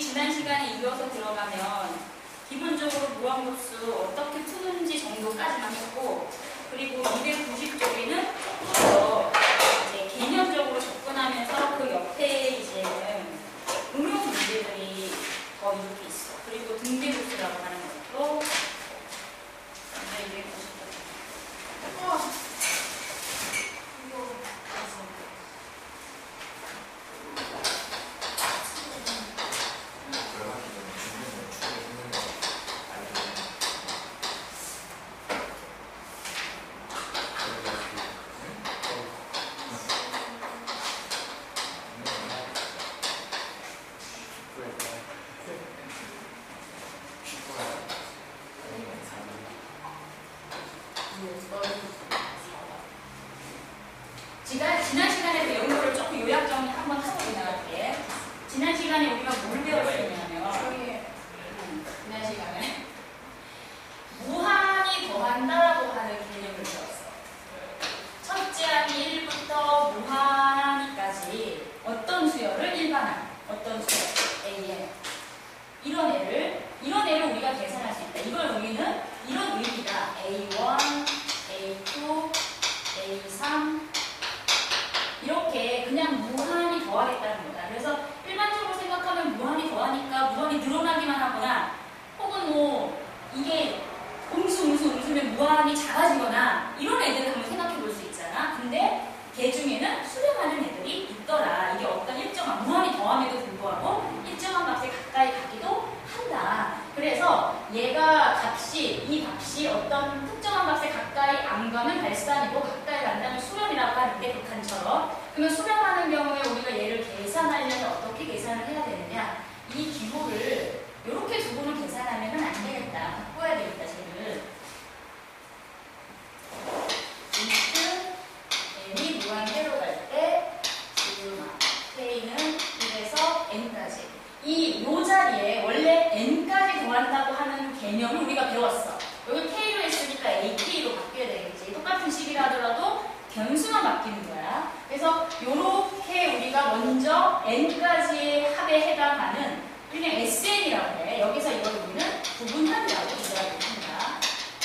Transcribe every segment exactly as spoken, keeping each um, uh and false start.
지난 시간에 이어서 들어가면 기본적으로 무한급수 어떻게 푸는지 정도까지만 했고, 그리고 이백구십 쪽에는 조금 더 이제 개념적으로 접근하면서 그 옆에 이제는 응용 문제들이 더 이렇게 있어. 그리고 등비급수라고 하는 것도 이백구십 쪽. 어. 지난, 지난 시간에 배운 거를 조금 요약 정리 한번 하고 지나갈게. 지난 시간에 우리가 뭘 배웠었냐면, 음, 지난 시간에 무한히 더한다라고 하는 개념을 배웠어. 첫째 항이 일부터 무한히까지 어떤 수열을 일반항, 어떤 수열, 에이엔. 이런 애를, 이런 애를 우리가 계산할 수 있다. 이걸 우리는 이런 의미다. 에이 원, 에이 투, 에이 삼 이렇게 그냥 무한히 더하겠다는 거다. 그래서 일반적으로 생각하면 무한히 더하니까 무한히 늘어나기만 하거나, 혹은 뭐 이게 음수 음수 음수면 무한히 작아지거나 이런 애들을 한번 생각해 볼 수 있잖아. 근데 걔 중에는 수렴하는 애들이 있더라. 이게 어떤 일정한 무한히 더함에도 불구하고 일정한 값에 가까이 가기도 한다. 그래서 얘가 값이, 이 값이 어떤 특정한 값에 가까이 안 가면 발산이고 가까이 간다면 수렴이라고 하는데, 극한처럼. 그러면 수렴하는 경우에 우리가 얘를 계산하려면 어떻게 계산을 해야 되느냐? 이 기호를 이렇게 두고는 계산하면 안 되겠다. 바꿔야 되겠다, 쟤를. 인트 n이 무한대로 갈 때 시그마 k는 일에서 n까지. 이 요 자리에 원래 n까지 더한다고 하는 개념을 우리가 배웠어. 여기 k로 했으니까 에이케이로 바뀌어야 되겠지. 똑같은 식이라 하더라도 변수만 바뀌는 거야. 그래서 요렇게 우리가 먼저 n까지의 합에 해당하는 그냥 에스엔이라고 해. 여기서 이걸 우리는 구분합이라고 이야기합니다.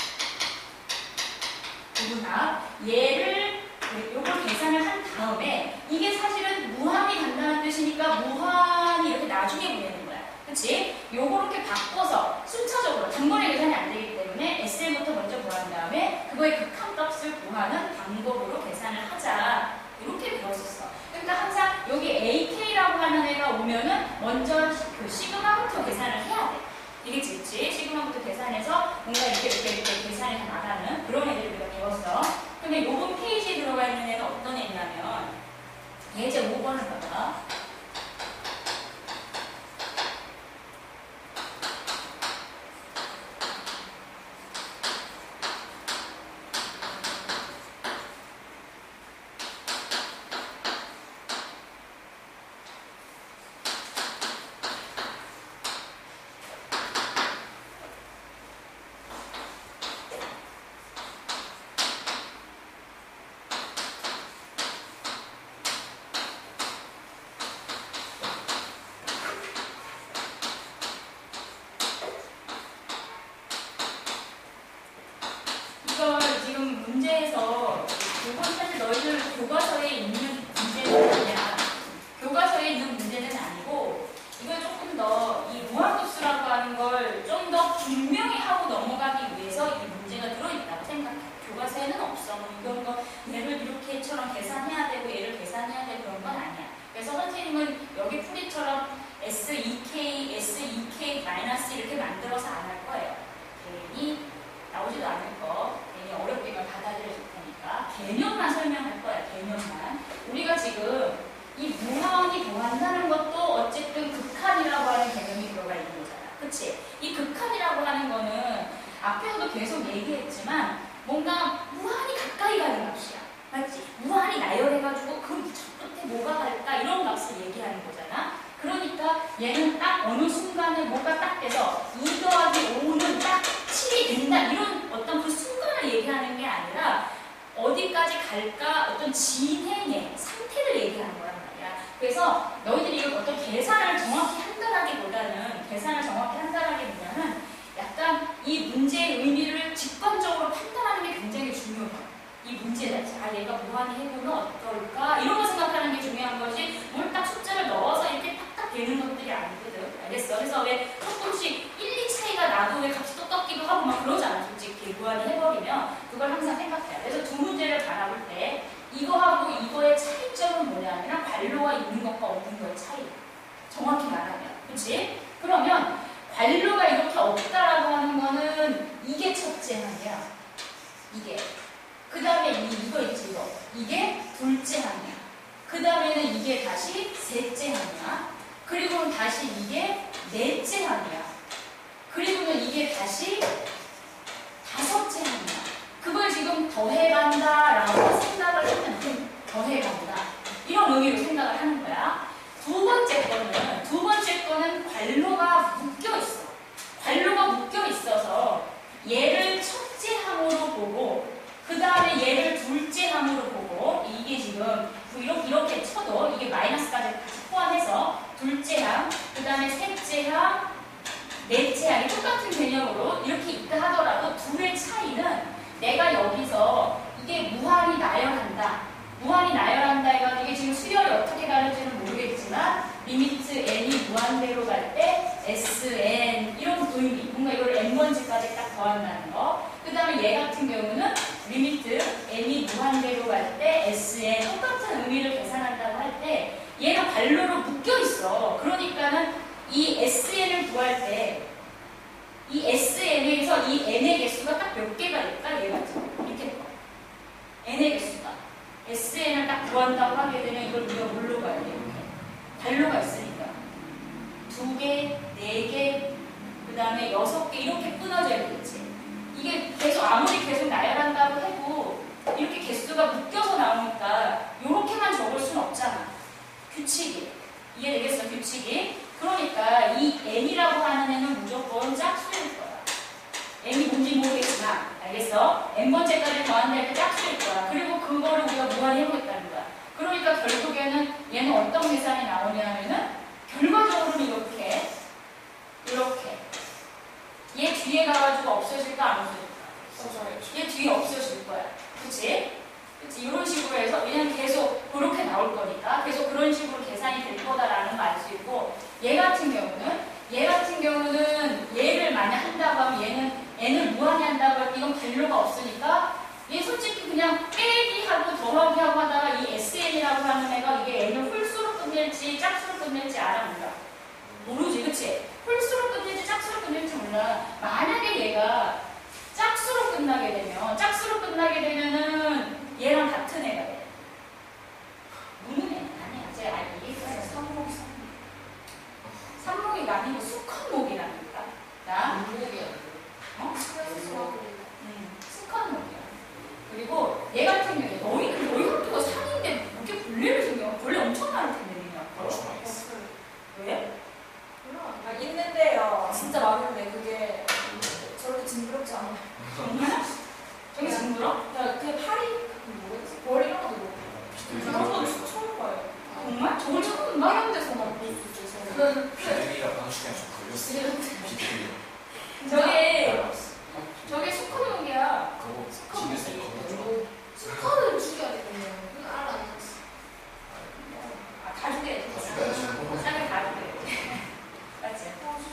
구분합. 얘를 요걸 계산을 한 다음에, 이게 사실은 무한히 간다는 뜻이니까 무한히 이렇게 나중에 보내는 거야. 그치? 요거렇게 바꿔서 순차적으로 단번에 계산이 안 되기 때문에 에스엔부터 먼저 구한 다음에 그거의 극한값을 구하는 방법으로 계산을 하자. 이렇게 배웠었어. 그러니까 항상 여기 에이케이라고 하는 애가 오면은 먼저 그 시그마부터 계산을 해야 돼. 이게 좋지? 시그마부터 계산해서 뭔가 이렇게 이렇게 이렇게 계산이 다 나가는 그런 애들을 우리가 배웠어. 근데 요번 페이지에 들어가 있는 애는 어떤 애냐면, 예제 오 번을 봐봐. 이걸 지금 문제에서, 이건 사실 너희들 교과서에 있는 문제는 아니야. 교과서에 있는 문제는 아니고, 이걸 조금 더 이 무한급수라고 하는 걸 좀 더 분명히 하고 넘어가기 위해서 이 문제가 들어있다고 생각해. 교과서에는 없어. 뭐 이런 거 얘를 이렇게처럼 계산해야 되고 얘를 계산해야 되고 그런 건 아니야. 그래서 선생님은 여기 풀이처럼 에스 이 케이, 에스 이 케이 마이너스 이렇게 만들어서 안 할 거예요. 괜히 나오지도 않을 거, 괜히 어렵게만 받아들여 줄 테니까 개념만 설명할 거야. 개념만. 우리가 지금 이 무한히 더한다는 것도 어쨌든 극한이라고 하는 개념이 들어가 있는 거잖아. 그치? 이 극한이라고 하는 거는 앞에서도 계속 얘기했지만 뭔가 무한히 가까이 가는 값이야. 맞지? 무한히 나열해가지고 그 끝에 뭐가 갈까 이런 값을 얘기하는 거잖아. 그러니까 얘는 딱 어느 순간에 뭐가 딱 돼서 이 더하기 오는 딱 칠이 된다. 이런 어떤 그 순간을 얘기하는 게 아니라 어디까지 갈까 어떤 진행의 상태를 얘기하는 거란 말이야. 그래서 너희들이 이걸 어떤 계산을 정확히 한다라기보다는 관료가 있는 것과 없는 것의 차이. 정확히 말하면. 그치? 그러면 관료가 이렇게 없다라고 하는 거는 이게 첫째 항이야. 이게. 그 다음에 이거 있지, 이거. 이게 둘째 항이야. 그 다음에는 이게 다시 셋째 항이야. 그리고는 다시 이게 넷째 항이야. 그리고는 이게 다시 다섯째 항이야. 그걸 지금 더해간다라고 생각을 하면 돼. 더해간다. 이런 의미로 생각을 하는 거야. 두 번째 거는, 두 번째 거는 관료가 묶여 있어. 관료가 묶여 있어서 얘를 첫째 항으로 보고, 그 다음에 얘를 둘째 항으로 보고, 이게 지금 이렇게, 이렇게 쳐도 이게 마이너스까지 같이 포함해서 둘째 항, 그 다음에 셋째 항, 넷째 항이 똑같은 개념으로 이렇게 있다 하더라도 둘의 차이는 내가 여기서 이게 무한히 나열한다. 무한히 나열한다 해가지고 이게 지금 수열이 어떻게 가는지는 모르겠지만 리미트 n이 무한대로 갈 때 sn 이런 의미, 뭔가 이걸 n번째까지 딱 더한다는 거. 그 다음에 얘 같은 경우는 리미트 n이 무한대로 갈 때 sn 똑같은 의미를 계산한다고 할 때 얘가 관료로 묶여 있어. 그러니까는 이 sn을 구할 때 이 sn에서 이 n의 개수가 딱 몇 개가 될까? 얘가 이렇게 n의 개수가 sn을 딱 구한다고 하게 되면 이걸 우리가 뭘로 가야 돼? 이렇게 관료가 있으니까 두 개, 네 개, 그 다음에 여섯 개 이렇게 끊어져야 되겠지. 이게 계속 아무리 계속 나열한다고 해도 이렇게 개수가 묶여서 나오니까 이렇게만 적을 수는 없잖아. 규칙이. 이해되겠어? 규칙이. 그러니까 이 n이라고 하는 애는 무조건 짝수일 거야. n이 뭔지 모르겠지만 알겠어? n번째까지 더한다 할 때 짝수일 거야. 그리고 그거를 우리가 무한히 해보겠다는 거야. 그러니까 결국에는 얘는 어떤 계산이 나오냐 하면은 결과적으로는 이렇게 이렇게 얘 뒤에 가가지고 없어질까 안 없어질까? 얘 뒤에 없어질 거야. 그치? 그치? 이런 식으로 해서 왜냐면 계속 그렇게 나올 거니까 계속 그런 식으로 계산이 될 거다라는 거 알 수 있고 얘 같은 경우는 얘 같은 경우는 얘를 만약 한다고 하면 얘는 n을 무한히 한다고 하면 이건 관료가 없으니까 얘 솔직히 그냥 빼기 하고 더하기 하고 하다가 이 sn이라고 하는 애가 이게 n을 홀수로 끝낼지 짝수로 끝낼지 알아 몰라? 모르지, 그치? 홀수로 끝낼지 짝수로 끝낼지 몰라. 만약에 얘가 짝수로 끝나게 되면 짝수로 끝나게 되면은 얘랑 같은 애가 돼. 무는 애 아니야. 제가 알기 얘기해서 삼목이 삼목. 삼목이 아니고 수컷목이라니까. 나? 목이야. 어? 응, 수컷목이야. 그리고 얘 같은 경우에 너희는 너희 학교가 상인데 이렇게 벌레를 생겨. 벌레 엄청 많을 텐데 니네 학교. 왜? 아, 있는데요. 진짜 많은데 그게 저렇게 징그럽지 않아. 정말? 저기 징그러? 야, 그 파리 뭐였지? 벌 이런 것도 못. 그런 건 진짜 처음 봐요. 정말? 저걸 처음 봐? 다른 데서만 볼 수 있어요. 비둘기가 방출해서 걸렸어. 비둘기. 저게 저게 수컷목이야. 그거 집에서 걸렸죠. 스카를 죽여야 되겠네요. 그건 알아. 아, 다 죽여야 돼. 다 죽여야지. 싸게 다 죽여야 돼. 맞지?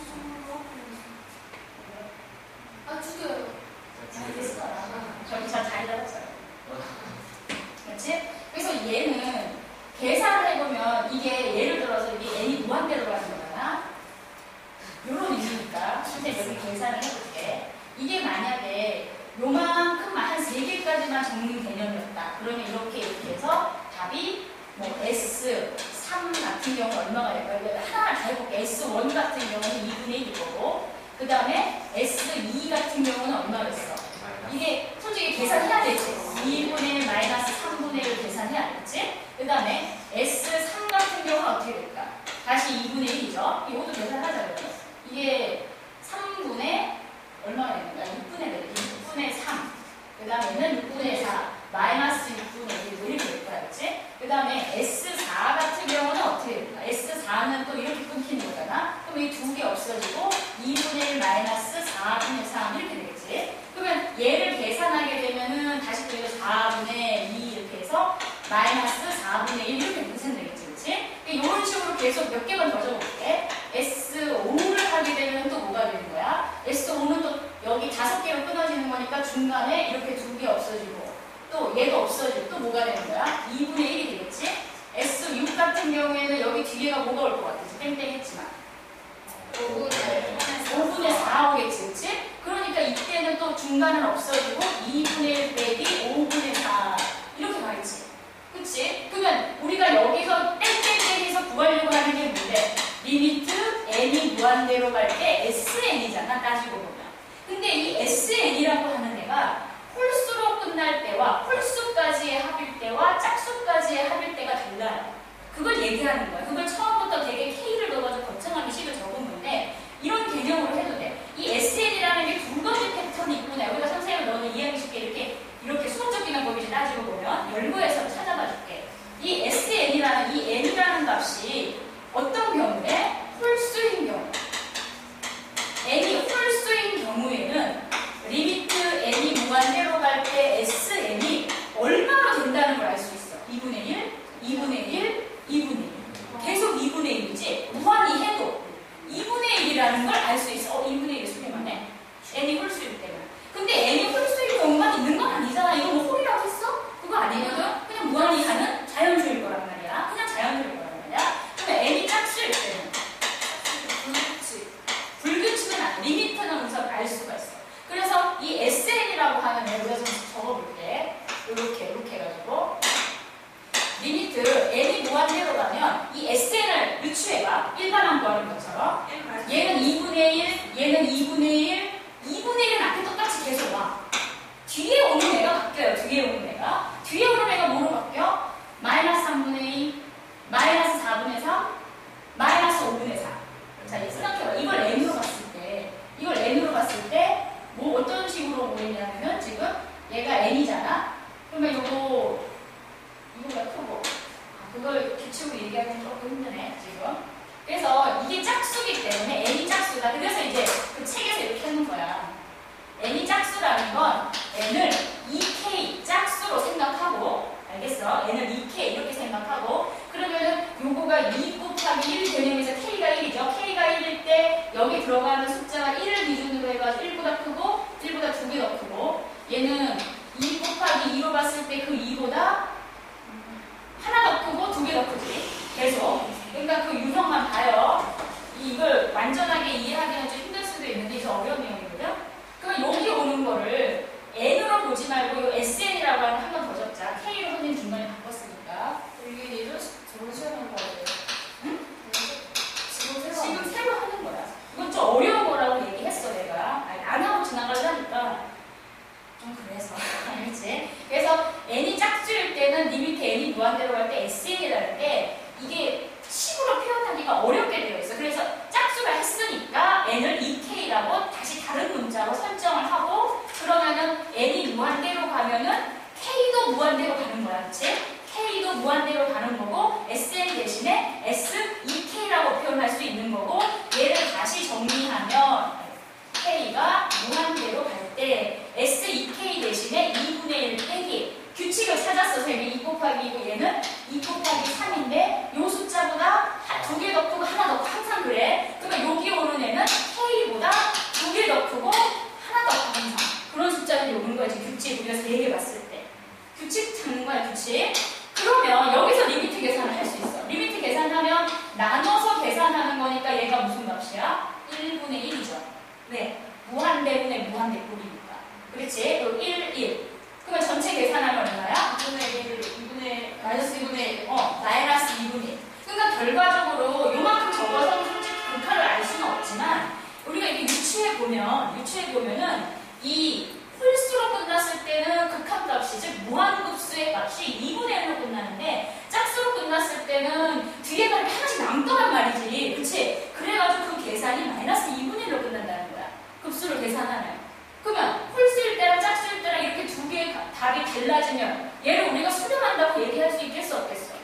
아 죽여요. 알겠어. 저기 잘 잘 잡았어요. 그렇지? 그래서 얘는 계산을 해보면 이게 예를 들어서 이게 n이 무한대로 가는 거잖아. 이런 의미니까 선생님 여기 계산을 해볼게. 이게 만약에 요만큼만 한 세 개까지만 적는 개념이었다. 그러면 이렇게 이렇게 해서 답이 뭐 에스 삼 같은 경우 얼마가 될까요? 하나만 다 해볼게. 에스 일 같은 경우는 이분의 일일 거고 그 다음에 에스 이 같은 경우는 얼마였어? 이게 솔직히 계산해야 되지. 이분의 일 마이너스 삼분의 일을 계산해야 되지. 그 다음에 에스 삼 같은 경우는 어떻게 될까? 다시 이분의 일이죠. 이것도 계산하자고요. 이게 삼분의 얼마가 되는가? 육분의 일, 육분의 삼. 그 다음에는 육분의 사, 마이너스 육분의 일, 이렇게 될 거야. 그치? 그 다음에 에스 사 같은 경우는 어떻게 될까? 에스 사는 또 이렇게 끊기는 거잖아. 그럼 이 두 개 없어지고 이분의 일 마이너스 사분의 삼 이렇게 되겠지? 그러면 얘를 계산하게 되면은 다시 또 이거 사분의 이 이렇게 해서 마이너스 사분의 일 이렇게 계산되겠지, 그치? 이런 식으로 계속 몇 개만 더 적어볼게. 에스 오를 하게 되면 또 뭐가 되는 거야? 에스 오는 또 여기 다섯 개로 끊어지는 거니까 중간에 이렇게 두 개 없어지고 또 얘도 없어지고 또 뭐가 되는 거야? 이분의 일이 되겠지? 에스 육 같은 경우에는 여기 뒤에가 뭐가 올 것 같아서 땡땡 했지만 오분의 오분의 사 오겠지, 그치? 그러니까 이때는 또 중간은 없어지고 이분의 일 빼기 오분의 사 이렇게 가겠지, 그치? 그러면 우리가 여기서 땡땡땡에서 구하려고 하는 게 뭔데? 리미트 n이 무한대로 갈 때 에스엔이잖아, 따지고 보면. 근데 이 에스엔이라고 하는 애가 홀수로 끝날 때와 홀수까지의 합일 때와 짝수까지의 합일 때가 달라요. 그걸 얘기하는 거야. 그걸 처음부터 되게 K를 넣어가지고 거창하게 식을 적은 건데 이런 개념으로 해도 돼. 이 에스엔이라는 게 두 가지 패턴이 있구나. 여기다 선생님이 너는 이해하기 쉽게 이렇게 이렇게 수학적인 방법이지 따지고 보면 열거해서 찾아봐 줄게. 이 에스엔이라는 이 n이라는 값이 어떤 경우에 홀수인 경우 n이 홀수인 경우에는 리미트 n이 무한대로 갈 때 에스엔이 얼마로 된다는 걸 알 수 있어. 이분의 일, 이분의 일, 이분의 일. 계속 이분의 일이지. 무한히 해도 이분의 일이라는 걸 알 수 있어. 어, 이분의 일 수렴하네. n이 홀수일 때는. 근데 n이 홀수일 경우만 있는 건 아니잖아. 이거 뭐 홀이라고 했어? 그거 아니거든. 그냥 무한히 하는 자연수일 거란 말이야. 그냥 자연수일 거란 말이야. 그러면 n이 짝수일 때는 불규칙. 불규칙은 아니야. 리미트는 우선 알 수가 있어. 그래서 이 에스엔이라고 하는 애를 우리가 좀 적어볼게. 이렇게 이렇게 해가지고 리미트 n이 무한대로 가면 이 에스엔을 유추해봐. 일반항 구하는 것처럼. 얘는 이분의 일, 얘는 이분의 일, 이분의 일은 앞에 똑같이 계속 와. 뒤에 오는 애가 바뀌어요. 뒤에 오는 애가. 뒤에 오는 애가 뭐로 바뀌어? 마이너스 삼분의 이, 마이너스 사분의 삼, 마이너스 오분의 사. 자, 이제 생각해봐. 이걸 n으로 봤을 때, 이걸 n으로 봤을 때, 뭐 어떤 식으로 보이냐면은 지금 얘가 n이잖아? 그러면 요거, 이거가 크고, 아, 그걸 규칙으로 얘기하기는 조금 힘드네, 지금. 그래서 이게 짝수기 때문에 n이 짝수다. 그래서 이제 그 책에서 이렇게 하는 거야. n이 짝수라는 건 n을 이 케이 짝수로 생각하고, 알겠어? n을 이 케이 이렇게 생각하고, 그러면은 요거가 이 곱하기 일 개념에서 k가 일이죠. k가 일일 때 여기 들어가는 숫자가 일을 기준으로 해가지고 일보다 크고 일보다 두 개 더 크고, 얘는 이 곱하기 이로 봤을 때 그 이보다 하나 더 크고 두 개 더 크지. 계속. 그러니까 그 유형만 봐요. 이걸 완전하게 이해하기는 좀 힘들 수도 있는데 이게 어려운 내용이거든. 그럼 여기 오는 거를 n으로 보지 말고 이 에스엔이라고 하는 한 번 더 적자. k로 선생님 중간에 바꿨으니까. 이게 예전 저번 시간에 한 거예요. 응? 지금 새로 지금 새로 하는 거야. 이건 좀 어려운 거라고 얘기했어 내가. 아니, 안 하고 지나가려니까 좀 그래서 알지? 그래서 n이 짝수일 때는 리미트 n이 무한대로 갈 때 에스엔이라는 게 이게 식으로 표현하기가 어렵게 되어 있어. 그래서 짝수가 했으니까 n을 이 케이라고 다시 다른 문자로 설정을 하고, 그러면은 n이 무한대로 가면은 k도 무한대로 가는 거야, 그치? k도 무한대로 가는 거고 에스엔 대신에 에스 이 케이라고 표현할 수 있는 거고, 얘를 다시 정리하면 k가 무한대로 갈 때 에스 이 케이 대신에 이분의 일 빼기 규칙을 찾았어. 선생님이 이 곱하기 이고 얘는 이 곱하기 삼인데 요 숫자보다 두 개 더 크고 하나 더 크고 항상 그래. 그러면 여기 오는 애는 k보다 두 개 더 크고 하나 더 크고 항상 그런 숫자들이 오는 거야. 지금 규칙 우리가 세 개 봤을 때 규칙 찾는 거야. 규칙. 그러면 여기서 리미트 계산을 할 수 있어. 리미트 계산하면 나눠서 계산하는 거니까 얘가 무슨 값이야? 일분의 일이죠. 왜? 무한대분의 무한대꼴이니까. 그렇지? 또 일, 일. 그러면 전체 계산하면 얼마야? 이분의 일, 이분의 마이너스 이분의 일. 어, 마이너스 이분의 일. 그러니까 결과적으로 요만큼 적어서 솔직히 극한을 알 수는 없지만 우리가 이렇게 유추해보면, 유추해보면은 이 홀수로 끝났을 때는 극한값이, 즉 무한급수의 값이 이분의 일로 끝나는데 짝수로 끝났을 때는 뒤에가 이렇게 하나씩 남더란 말이지. 그치? 그래가지고 그 계산이 마이너스 이분의 일로 끝난다는 거야. 급수를 계산하면. 그러면 홀수일 때랑 짝수일 때랑 이렇게 두 개의 답이 달라지면 얘를 우리가 수렴한다고 얘기할 수 있겠어, 없겠어?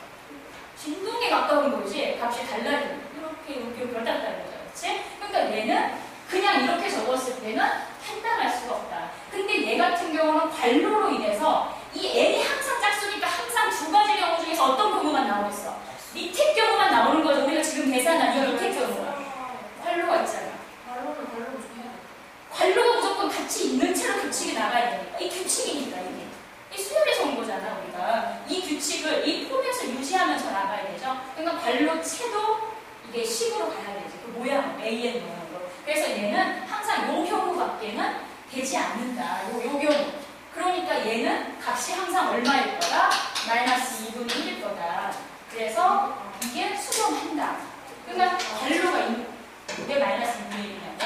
진동에 가까운 거지. 값이 달라지면 이렇게 이렇게 이렇게 왔다 갔다 하는 거죠. 그치? 그러니까 얘는 그냥 이렇게 적었을 때는 판단할 수가 없다. 근데 얘 같은 경우는 관로로 인해서 이 n이 항상 짝수니까 항상 두 가지 경우 중에서 어떤 경우만 나오겠어? 밑에 경우만 나오는 거죠. 우리가 지금 계산한 이 밑에 경우가. 관로가 있잖아. 발로는 발로 중요해. 관로가 무조건 같이 있는 채로 규칙이 나가야 되니까. 이 규칙이니까 이게. 이 수열에서 온 거잖아, 우리가. 이 규칙을 이 폼에서 유지하면서 나가야 되죠. 그러니까 발로채도 이게 식으로 가야 되지. 그 모양, 에이엔 모양으로. 그래서 얘는 항상 요 경우밖에는 되지 않는다. 요, 요 경우. 그러니까 얘는 값이 항상 얼마일 거다? 마이너스 이분의 일일 거다. 그래서 이게 수렴한다. 그러니까 발로가 왜 마이너스 이분의 일이냐고?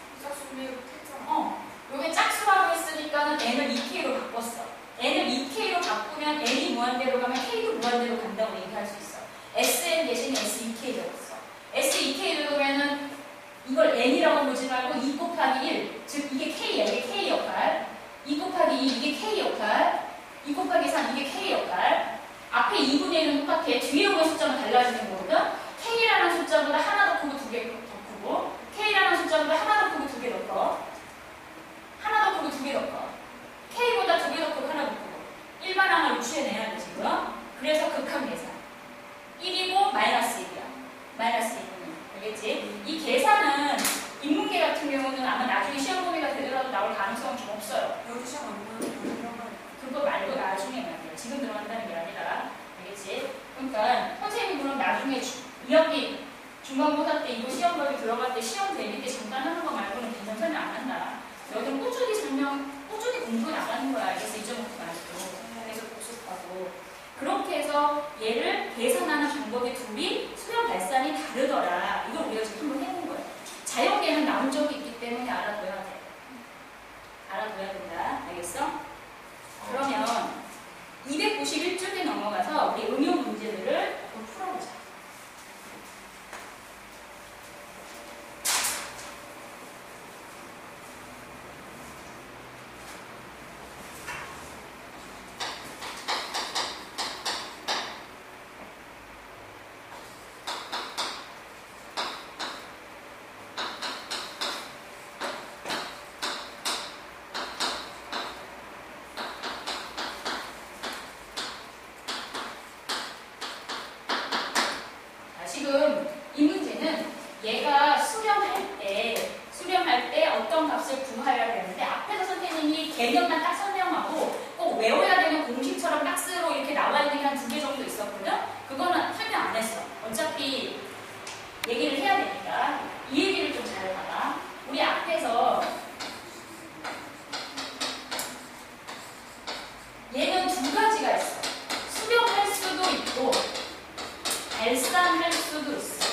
어, 요게 짝수라고 했으니까는 n을 이 케이로 바꿨어. n을 이 케이로 바꾸면 n이 무한대로 가면 k도 무한대로 간다고 얘기할 수 있어. 에스엔 대신에 에스 이 케이 적었어. 에스 이 케이 적으면은 이걸 n이라고 보지 말고 이 곱하기 일, 즉 이게 k야. 이게 k 역할. 이 곱하기 이, 이게 k 역할. 이 곱하기 삼, 이게 k 역할. 앞에 이분의 일은 똑같아. 뒤에 오는 숫자는 달라지는 거거든. k라는 숫자보다 하나 더 크고 두 개 더 크고, k라는 숫자보다 하나 더 크고 두 개 더 커. 하나 더 크고 두 개 더 커. k보다 두 개 더 크고 하나 더 크고. 일반항을 유추해내야 돼, 지금. 그래서 극한 계산. 일이고 마이너스 일이야. 마이너스 일. 알겠지? 이 계산은 인문계 같은 경우는 아마 나중에 시험 범위가 되더라도 나올 가능성은 좀 없어요. 여기 시험 안 나오면 그거 말고 나중에 말이야. 지금 들어간다는 게 아니라. 알겠지? 그러니까 선생님이 그럼 나중에 이 학기 중간고사 때 이거 시험 범위 들어갈 때 시험 대비 때 잠깐 하는 거 말고는 계산 설명 안 한다. 너희들은 꾸준히 설명, 꾸준히 공부해 나가는 거야. 알겠어? 잊어먹지 말고. 계속 복습하고. 그렇게 해서 얘를 계산하는 방법이 둘이 수렴 발산이 다르더라. 이걸 우리가 지금 한번 해본 거예요. 자연계는 나온 적이 있기 때문에 알아둬야 돼. 알아둬야 된다. 알겠어? 그러면 이백구십일 쪽에 넘어가서 우리 응용 문제들을 좀 풀어보자. 지금 이 문제는 얘가 수렴할 때, 수렴할 때 어떤 값을 구하여야 되는데 앞에서 선생님이 개념만 딱 설명하고 꼭 외워야 되는 공식처럼 박스로 이렇게 나와 있는 게 한 두 개 정도 있었거든? 그거는 설명 안 했어. 어차피 얘기를 해야 되니까. 이 얘기를 좀 잘 봐봐. 우리 앞에서 얘는 두 가지가 있어. 수렴할 수도 있고 발산할 수도 있어.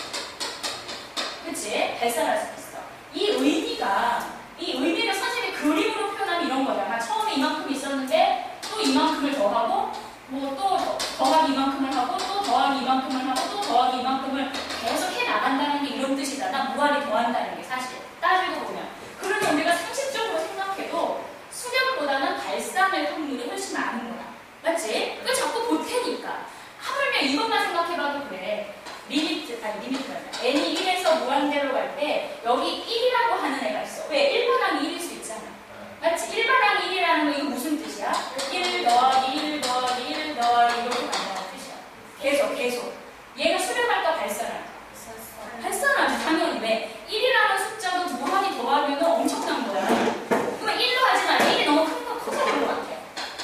그치? 발산할 수도 있어. 이 의미가, 이 의미를 선생님이 그림으로 표현하면 이런 거잖아. 처음에 이만큼 있었는데 또 이만큼을 더하고 뭐 또 더하기 이만큼을 하고 또 더하기 이만큼을 하고 또 더하기 이만큼을 계속 해 나간다는 게 이런 뜻이잖아. 무한히 더한다는 게 사실. 따지고 보면. 그러면 우리가 상식적으로 생각해도 수렴보다는 발산의 확률이 훨씬 많은 거야. 맞지? 그 자꾸 보태니까. 하물며 이것만 생각해봐도 그래. 리미트, 아니 리미트가 아니라 n이 일에서 무한대로 갈 때 여기 일이라고 하는 애가 있어. 왜? 일반항이 일일 수 있잖아. 맞지? 일반항이 일이라는 거 이거 무슨 뜻이야? 일 더하기 일 더하기 일 더하기 이렇게 간다는 뜻이야. 계속 계속. 얘가 수렴할까 발산할까? 발산하지 당연히. 왜? 일이라는 숫자도 무한히 더하면 엄청난 거야. 그러면 일로 하지 마. 일이 너무 큰 거 커져버릴 것 같아.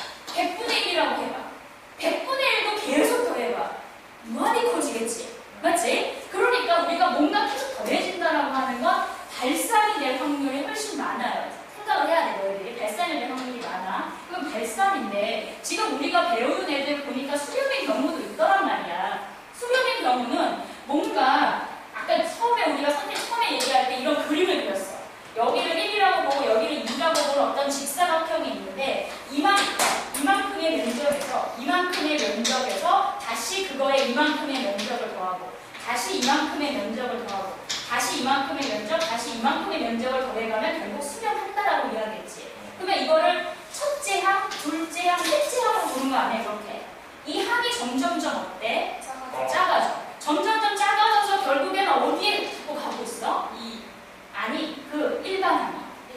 백분의 일이라고 해봐. 백분의 일도 계속 더해봐. 무한히 커지겠지. 맞지? 그러니까 우리가 뭔가 계속 더해진다라고 하는 건 발산이 될 확률이 훨씬 많아요. 생각을 해야 돼, 너희들이. 발산이 될 확률이 많아. 그럼 발산인데 지금 우리가 배우는 애들 보니까 수렴의 경우도 있더란 말이야. 수렴의 경우는 뭔가 아까 처음에 우리가 선생님 처음에 얘기할 때 이런 그림을 그렸어. 여기를 일이라고 보고 여기를 이라고 보는 어떤 직사각형이 있는데 이만, 이만큼의 면적에서 이만큼의 면적에서 다시 그거에 이만큼의 면적을 더하고 다시 이만큼의 면적을 더하고 다시 이만큼의 면적, 다시 이만큼의 면적을 더해가면 결국 수렴한다라고 이야기했지. 그러면 이거를 첫째 항, 둘째 항, 셋째 항으로 보는 거 아니야, 그렇게? 이 항이 점점점 어때? 작아져. 점점점 작아져서 결국에는 어디에 자꾸 가고 있어? 이 아니, 그 일반항이.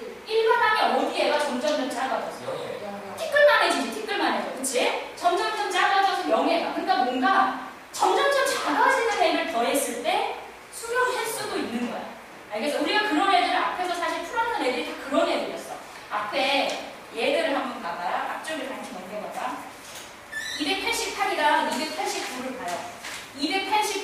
일반항이 어디에가 점점점 작아졌어? 티끌만해지지, 티끌만해져. 그치? 점점점 작아져서 영해가. 그러니까 뭔가 점점점 작아지는 애를 더했을 때 수렴할 수도 있는 거야. 알겠어? 우리가 그런 애들 앞에서 사실 풀었는 애들이 다 그런 애들이었어. 앞에 얘들을 한번 봐봐. 앞쪽을 같이 넘겨봐봐. 이백팔십팔이랑 이백팔십구를 봐요. 이백팔십구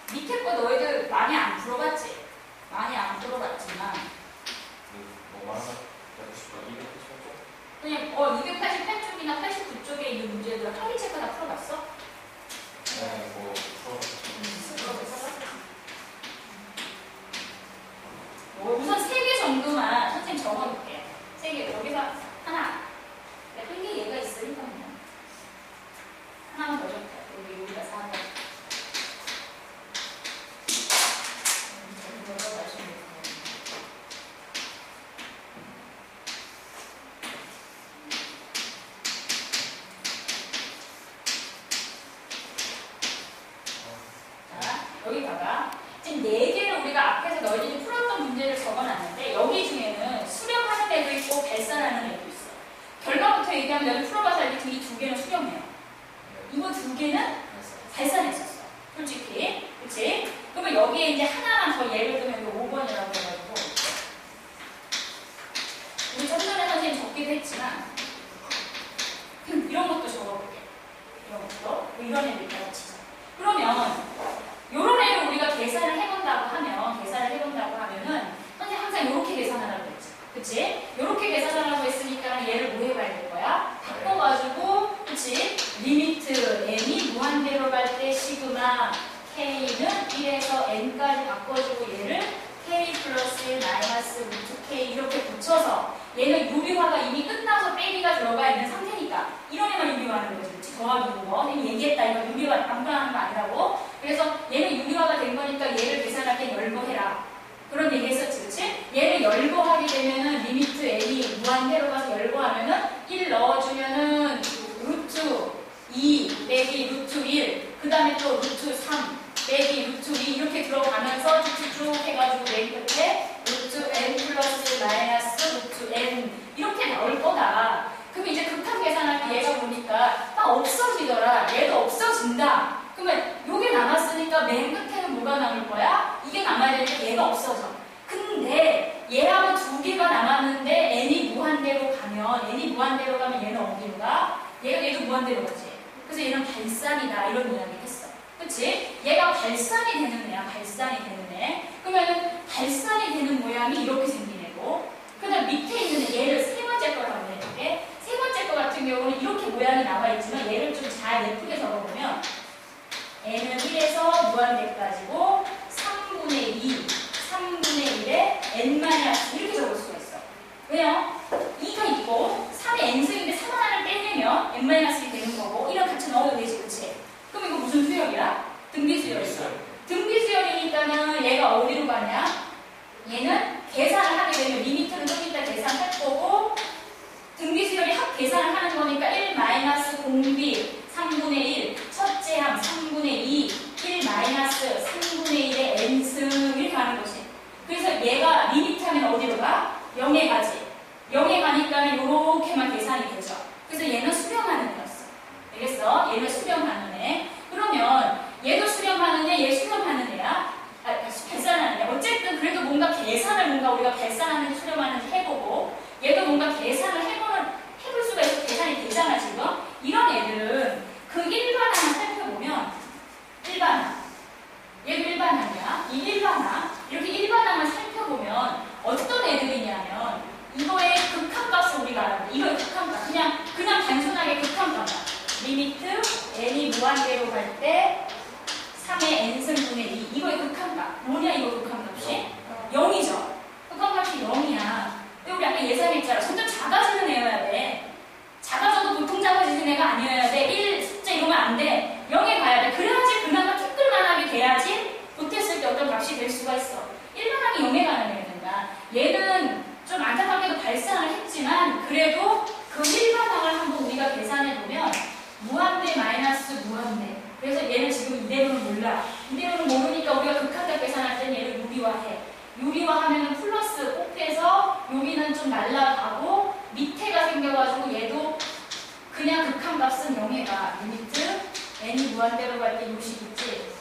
밑에 거 너희들 많이 안 풀어봤지? 많이 안 풀어봤지만 뭐 말하나? 이백팔십팔 쪽? 그냥 어 이백팔십팔 쪽이나 팔십구 쪽에 있는 문제들 하기 체크 다 풀어봤어? 네, 뭐 어, 우선 세 개 정도만 선생님 적어놓을게. 세 개. 여기서 하나. 한 개 얘가 있으니까 그냥. 하나만 더 적게. 여기 여기가 사 번. 자, 여기다가 지금 네 개를 우리가 앞에서 너희들이 풀었던 문제를 적어놨는데 여기 중에는 수렴하는 애도 있고 발산하는 애도 있어. 결과부터 얘기하면 너희 풀어봐서 알겠지만 이 두 개는 수렴해요. 이거 두 개는 발산했었어. 솔직히. 그치? 그러면 여기에 이제 하나만 더 예를 들면 이거 오 번이라고 해가지고 우리 좀 전에 선생님 적기도 했지만 이런 것도 적어볼게. 이런 것도. 뭐 이런 애들 있다고 치자. 그러면 요런 애를 우리가 계산을 해본다고 하면 계산을 해본다고 하면은 선생님 항상 이렇게 계산하라고 했지. 그치? 이렇게 계산하라고 했으니까 얘를 뭐 해봐야 될 거야? 바꿔가지고 그치? 리미트 n이 무한대로 갈 때 시그마 k는 일에서 n까지 바꿔주고 얘를 k 플러스 일 마이너스 루트 k 이렇게 붙여서 얘는 유리화가 이미 끝나서 빼기가 들어가 있는 상태니까 이런 애만 유리화하는 거지. 그치? 더하기고 뭐 선생님 얘기했다. 이거 유리화 안분하는 거 아니라고. 그래서 얘는 유리화가 된 거니까 얘를 계산할 때 열거해라. 그런 얘기 했었지. 그치? 얘를 열거하게 되면은 리미트 n이 무한대로 가서 열거하면은 일 넣어주면은 루트 이 빼기 루트 일 그 다음에 또 루트 삼 빼기 루트 이 이렇게 들어가면서 쭉쭉 해가지고 맨 끝에 루트 n 플러스 마이너스 루트 n 이렇게 나올 거다. 그럼 이제 극한 계산할 때 얘가 보니까 딱 없어지더라. 얘도 없어진다. 그러면 요게 남았으니까 맨 끝에는 뭐가 남을 거야? 이게 남아야 되는데 얘가 없어져. 근데 얘하고 두 개가 남았는데 n이 무한대로 가면 n이 무한대로 가면 얘는 어디로 가? 얘가 얘도 무한대로 가지. 그래서 얘는 발산이다 이런 이야기 했어. 그치? 얘가 발산이 되는 애야. 발산이 되는 애. 그러면 발산이 되는 모양이 이렇게 생긴 애고 그 다음 밑에 있는 얘를 세 번째 거라고 해줄게. 세 번째 거 같은 경우는 이렇게 모양이 나와 있지만 얘를 좀 잘 예쁘게 적어보면 n은 일에서 무한대까지고 삼분의 이, 삼분의 일에 n 마이너스 이렇게 적을 수가 있어. 왜요? 이가 있고 삼의 n승인데 삼 하나를 빼내면 n 마이너스 되는 거고 이랑 같이 넣어도 되지. 그치? 그럼 이거 무슨 수열이야? 등비수열이죠. 등비수열이니까는 얘가 어디로 가냐? 얘는 계산을 하게 되면 리미트는 좀 이따 계산할 거고 등비수열이 합 계산을 하는 거니까 일 마이너스 공비 삼분의 일 첫째 함 삼분의 이 일 마이너스 삼분의 일의 n승 이렇게 가는 거지. 그래서 얘가 리미트 하면 어디로 가? 영에 가지. 영에 가니까 이렇게만 계산이 되죠. 그래서 얘는 수렴하는 애였어. 알겠어? 얘는 수렴하는 애. 그러면 얘도 수렴하는 애, 얘 수렴하는 애야. 아, 발산하는 애. 어쨌든 그래도 뭔가 계산을 뭔가 우리가 발산하는지 수렴하는지 해보고 얘도 뭔가 계산을 해보는, 해볼 수가 있어. 계산이 되잖아 지금. 이런 애들은 그 일반항을 살펴보면 일반항. 얘도 일반항이야. 이 일반항. 이렇게 일반항을 살펴보면 어떤 애들이냐면 이거의 극한값을 우리가 알아야 돼. 이거의 극한값. 그냥, 그냥 단순하게 극한값. 리미트 n이 무한대로 갈 때 삼의 n승분의 이. 이거의 극한값. 뭐냐 이거 극한값이? 영이죠. 극한값이 영이야. 근데 우리 아까 예상했잖아. 점점 작아지는 애여야 돼. 작아져도 보통 작아지는 애가 아니어야 돼. 일 숫자 이러면 안 돼. 영에 가야 돼. 그래야지 그나마 조금만하게 돼야지 보탰을 때 어떤 값이 될 수가 있어. 일반항이 영에 가는 애야 된다. 얘는 좀 안타깝게도 발산을 했지만 그래도 그 일반항을 한번 우리가 계산해보면 무한대 마이너스 무한대. 그래서 얘는 지금 이대로는 몰라. 이대로는 모르니까 우리가 극한값 계산할 때는 얘를 유리화해. 유리화하면 플러스 곱해서 여기는 좀 날라가고 밑에가 생겨가지고 얘도 그냥 극한값은 영에 가. 리미트 n이 무한대로 갈 때 요식 있지.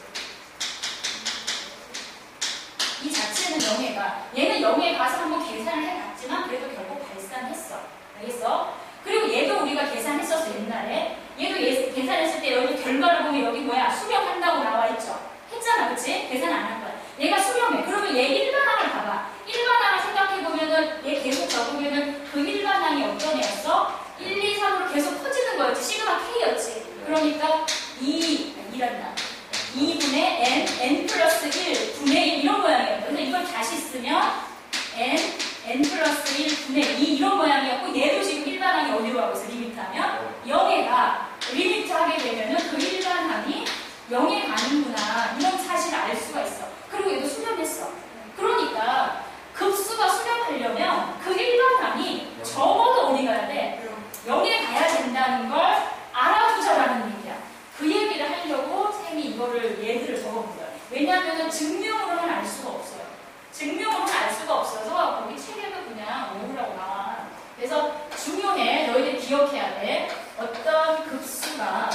이 자체는 영에 가. 얘는 영에 가서 한번 계산을 해봤지만 그래도 결국 발산했어. 알겠어? 그리고 얘도 우리가 계산했었어 옛날에. 얘도 예, 계산했을 때 여기 결과를 보면 여기 뭐야? 수렴한다고 나와 있죠. 했잖아 하잖아, 그치? 계산 안 할 거야. 얘가 수렴해. 그러면 얘 일반항을 봐봐. 일반항을 생각해보면은 얘 계속 적으면은 그 일반항이 어떤 애였어? 일, 이, 삼으로 계속 커지는 거였지. 시그마 K였지. 그러니까 이, 이란다. 이분의 n, n 플러스 일, 분의 일 이런 모양이었거든. 근데 이걸 다시 쓰면 n, n 플러스 일, 분의 이 이런 모양이었고 얘도 지금 일반항이 어디로 가고 있어? 리미트하면 영에 가. 리미트 하게 되면은 그 일반항이 영에 가는구나. 이런 사실을 알 수가 있어. 그리고 얘도 수렴했어. 그러니까 급수가 수렴하려면 그 일반항이 적어도 어디 가야 돼? 영에 가야 된다는 걸 알아두자라는 얘기야. 그 얘기를 하려고 쌤이 이거를 얘들을 적어본 거야. 왜냐하면 증명으로는 알 수가 없어요. 증명으로는 알 수가 없어서 거기 책에도 그냥 오우라고 나와. 그래서 중요해. 너희들 기억해야 돼. 어떤 급수가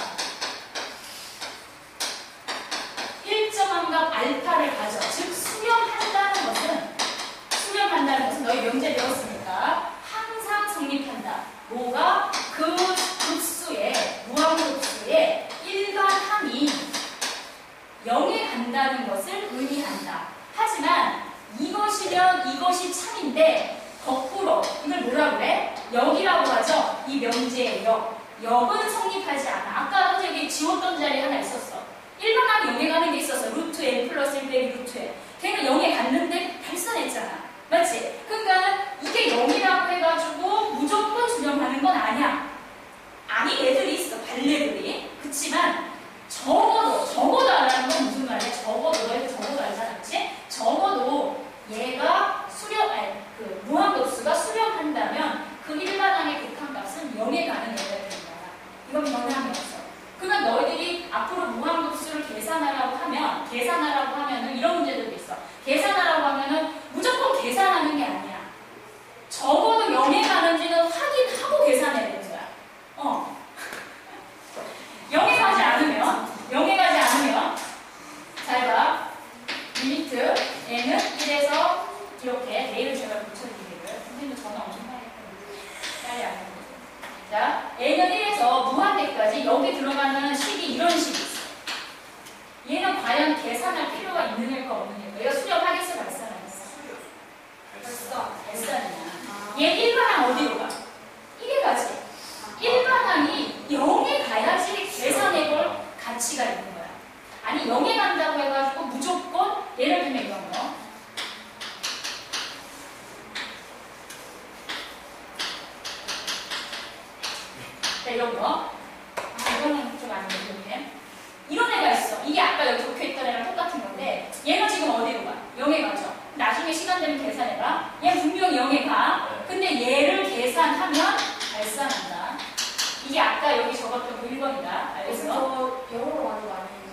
일정한 값 알파를 가져. 즉 수렴한다는 것은 수렴한다는 것은 너희 명제 배웠으니까 항상 성립한다. 뭐가? 그 급수의 무한급수의 일반항이 영에 간다는 것을 의미한다. 하지만 이것이면 이것이 참인데 거꾸로 이걸 뭐라고 그래? 역이라고 하죠. 이 명제의 역. 역은 성립하지 않아. 아까 저기 지웠던 자리 하나 있었어. 일반항이 영에 가는 게 있어서 루트 n 플러스 일 빼기 루트 n. 걔는 영에 갔는데 발산했잖아. 맞지? 그러니까 이게 영이라고 해가지고 무조건 수렴하는 건 아니야. 아니 애들이 있어. 발레들이. 그치만 적어도 적어도 알라는 건 무슨 말이야? 적어도 너희들 적어도 알잖아. 그치? 적어도 얘가 수렴 아니 그 무한급수가 수렴한다면 그 일반항의 극한값은 영에 가는 애가 된다. 이건 변함이 없어. 그러면 너희들이 앞으로 무한급수를 계산하라고 하면 계산하라고 하면은 이런 문제들도 있어. 계산하라고 하면은 무조건 계산하는 게 아니야. 적어도 영에 가는지는 확인하고 계산해야 되는 거야. 어. 영에 가지 않으면 영에 가지 않으면 잘 봐. 리미트 n은 일에서 이렇게 내일은 제가 붙여드리고요. 선생님도 전화 엄청 많이 했거든요. 빨리 안 해요. 자, n은 일에서 무한대까지 여기 들어가는 식이 이런 식이 있어. 얘는 과연 계산할 필요가 있는 일까 없는 일까? 얘가 수렴하겠어, 발산하겠어? 발산. 발산이야. 얘 일반항 어디로 가? 이게 가지. 일반항이 영에 가야지 계산해볼 가치가 있는 거야. 아니 영에 간다고 해가지고 무조건 예를 들면 이런 거. 자, 이런 거. 아, 이거는 좀 아닌데, 이렇게. 이런 애가 있어. 이게 아까 여기 적혀있던 애랑 똑같은 건데, 얘가 지금 어디로 가? 영에 가죠. 나중에 시간 되면 계산해봐. 얘 분명히 영에 가. 근데 얘를 계산하면 발산한다. 이게 아까 여기 적었던 그 일 번이다. 알겠어? 저 영어로 가는 거 아니에요?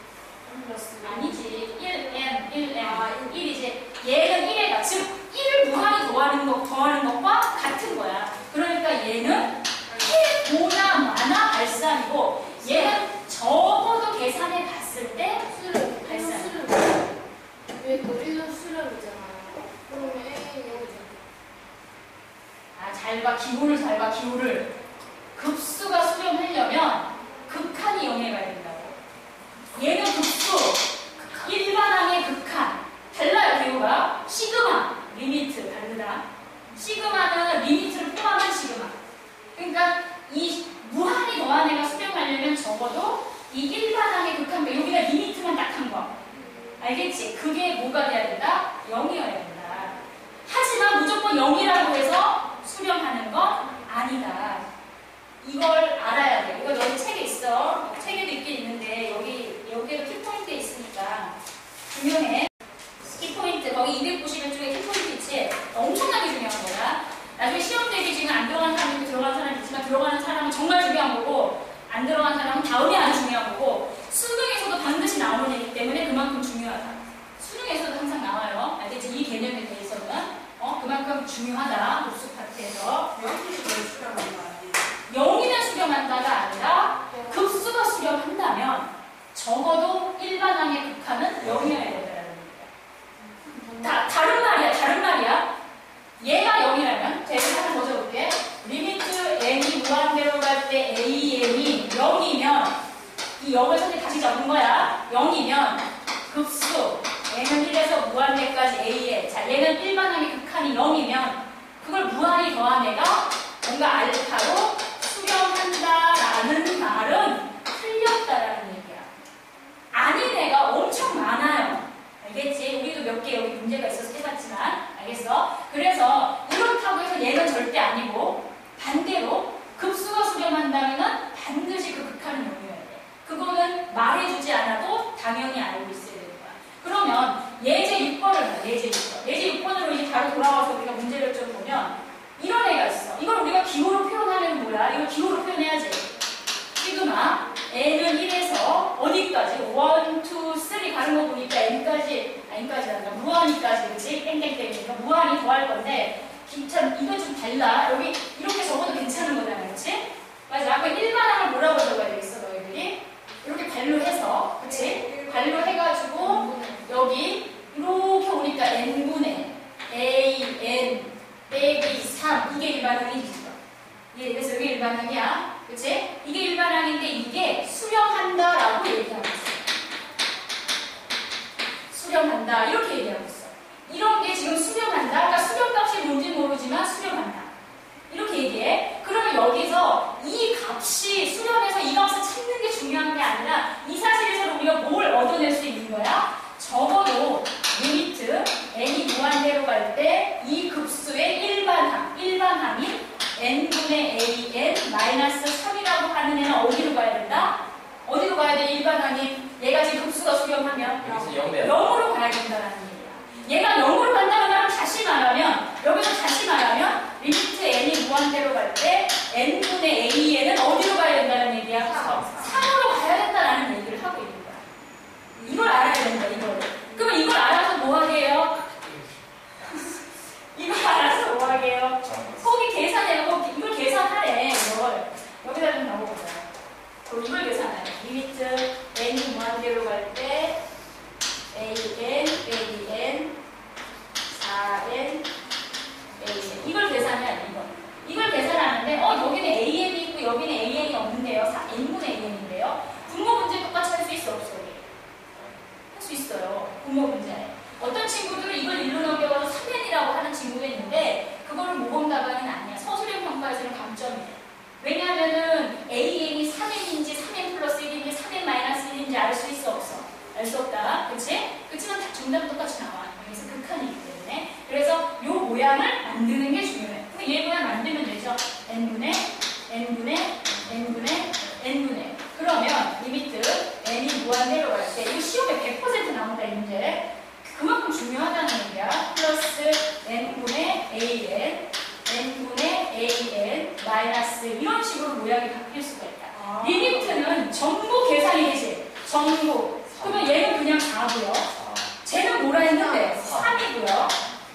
아니지. 일 엔, 일 엔. 아, 일이지. 얘는 일에 가. 즉, 일 무한히 더하는 것, 더하는 것과 같은 거야. 그러니까 얘는 일 보나 마나 발산이고, 얘는 적어도 계산해 봤을 때 수렴, 발산. 수렴. 왜 우리는 수렴이잖아요. 그러면 A 여기잖아. 아, 잘 봐. 기호를 잘 봐. 기호를. 급수가 수렴하려면 극한이 영에 가야 된다고. 얘는 급수, 일반항의 극한. 달라요, 기호가. 시그마, 리미트, 다르다. 시그마는 리미트를 포함한 시그마. 그러니까 이 무한히 더한 애가 수렴하려면 적어도 이 일반항의 극한, 여기가 리미트만 딱 한 거. 알겠지? 그게 뭐가 돼야 된다? 영이어야 된다. 하지만 무조건 영이라고 해서 수렴하는 건 아니다. 이걸 알아야 돼. 이거 너희 책에 있어. 책에도 있긴 있는데 여기 여기에도 키포인트에 있으니까 중요해. 키포인트 거기 이백구십일 쪽에 키포인트 있지. 엄청나게 중요한 거야. 나중에 시험 대비 지금 안 들어가는 사람이 있고 들어가는 사람이 있지만 들어가는 사람은 정말 중요한 거고 안 들어가는 사람은 다음에 아주 중요한 거고 수능에서도 반드시 나오는 애기 때문에 그만큼 중요하다. 수능에서도 항상 나와요. 알겠지? 이 개념에 대해서는 어 그만큼 중요하다. 복수 파트에서 영이 왜 수렴하는 거 아니에요? 영이면 수렴한다가 아니라 급수가 수렴한다면 적어도 일반항의 극한은 영이어야 된다는 얘기야. 다, 다른 말이야, 다른 말이야. 얘가 영이라면, 제가 하나 더 적을게. 리미트 n이 무한대로 갈 때 a n이 영이면, 이 영을 선택 다시 적은 거야. 영이면, 급수 n은 일에서 무한대까지 a에 자 얘는 일반항의 극한이 영이면 그걸 무한히 더한 애가 뭔가 알파로 수렴한다라는 말은 틀렸다라는 얘기야. 아닌 애가 엄청 많아요. 알겠지? 우리도 몇 개 여기 문제가 있어서 해봤지만 알겠어? 그래서 이렇다고 해서 얘는 절대 아니고 반대로 급수가 수렴한다면 반드시 그 극한은 영이어야 돼. 그거는 말해주지 않아도 당연히 알고 있어야 되는 거야. 그러면 예제 육 번을 봐. 예제 육 번. 예제 육 번으로 이제 바로 돌아와서 우리가 문제를 좀 보면 이런 애가 있어. 이걸 우리가 기호로 표현하면 뭐야? 이걸 기호로 표현해야지. 시그마 n은 일에서 어디까지? 일, 이, 삼 가는 거 보니까 n까지, 아, n까지 한다. 무한히까지, 그치? 땡땡땡이니까 무한히 더할 건데 참 이건 좀 달라. 여기 이렇게 적어도 괜찮은 거잖아, 그치? 맞아. 아까 일반항을 뭐라고 적어야 되겠어, 너희들이? 이렇게 발로 해서, 그치? 발로 해가지고 여기 이렇게 오니까 n분의 a, n 빼기 삼 이게 일반항이지. 예, 그래서 여기 일반항이야. 그치? 이게 일반항인데 이게 수렴한다라고 얘기하고 있어. 수렴한다. 이렇게 얘기하고 있어. 이런 게 지금 수렴한다. 그러니까 수렴값이 뭔지 모르지만 수렴한다. 이렇게 얘기해. 그러면 여기서 이 값이 수렴해서 이 값을 찾는 게 중요한 게 아니라 이 사실에서 우리가 뭘 얻어낼 수 있는 거야? 적어도 리미트 n이 무한대로 갈 때 이 급수의 일반항, 일반항이 n분의 an 마이너스 삼이라고 하는 애는 어디로 가야 된다? 어디로 가야 돼? 일반항이 얘가 지금 급수가 수렴하면 여기서 영 돼요. 영으로 가야 된다는 얘기야. 얘가 영으로 간다는 말은 다시 말하면 여기서 다시 말하면 리미트 n이 무한대로 갈 때 n분의 a는 어디로 가야 된다는 얘기야? 삼으로 가야 된다는 얘기를 하고 있는 거야. 이걸 알아야 된다. 이걸. 그러면 이걸 알아서 뭐 하게요? 이걸 알아서 뭐 하게요? 거기 계산해요. 이걸 계산하래. 이걸 여기다 좀 넣어보자. 그럼 이걸 계산해. 리미트 n이 무한대로 갈 때 an 빼기 n 사 n 빼기 n 이걸 계산해야 돼. 이걸. 이걸 계산하는데 어 여기는 an이 있고 여기는 an이 없는데요. n분의 an인데요. 분모 문제 똑같이 할 수 있어 없어? 할 수 있어요. 분모 문제. 어떤 친구들은 이걸 일로 넘겨가서 삼 엔이라고 하는 친구가 있는데 그거는 모범답안은 아니야. 서술형 평가에서는 감점이에요. 왜냐하면은 에이엔이 삼 엔인지 삼 엔 플러스 일인지 삼 엔 마이너스 일인지 알 수 있어 없어? 알 수 없다. 그치? 그치만 다 정답은 똑같이 나와. 여기서 극한이기 때문에. 그래서 요 모양을 만드는 게 중요해. 그럼 얘 모양 만들면 되죠. n분의 n분의 n분의 n분의 그러면 리미트 n이 무한대로 갈 때 이거 시험에 백 퍼센트 나온다 이 문제. 그만큼 중요하다는 얘기야. 플러스 n분의 an n분의 an 마이너스 이런 식으로 모양이 바뀔 수가 있다. 아. 리미트는 전부 계산이 되지. 전부. 그러면 얘는 그냥 사고요. 쟤는 뭐라 했는데? 삼이고요.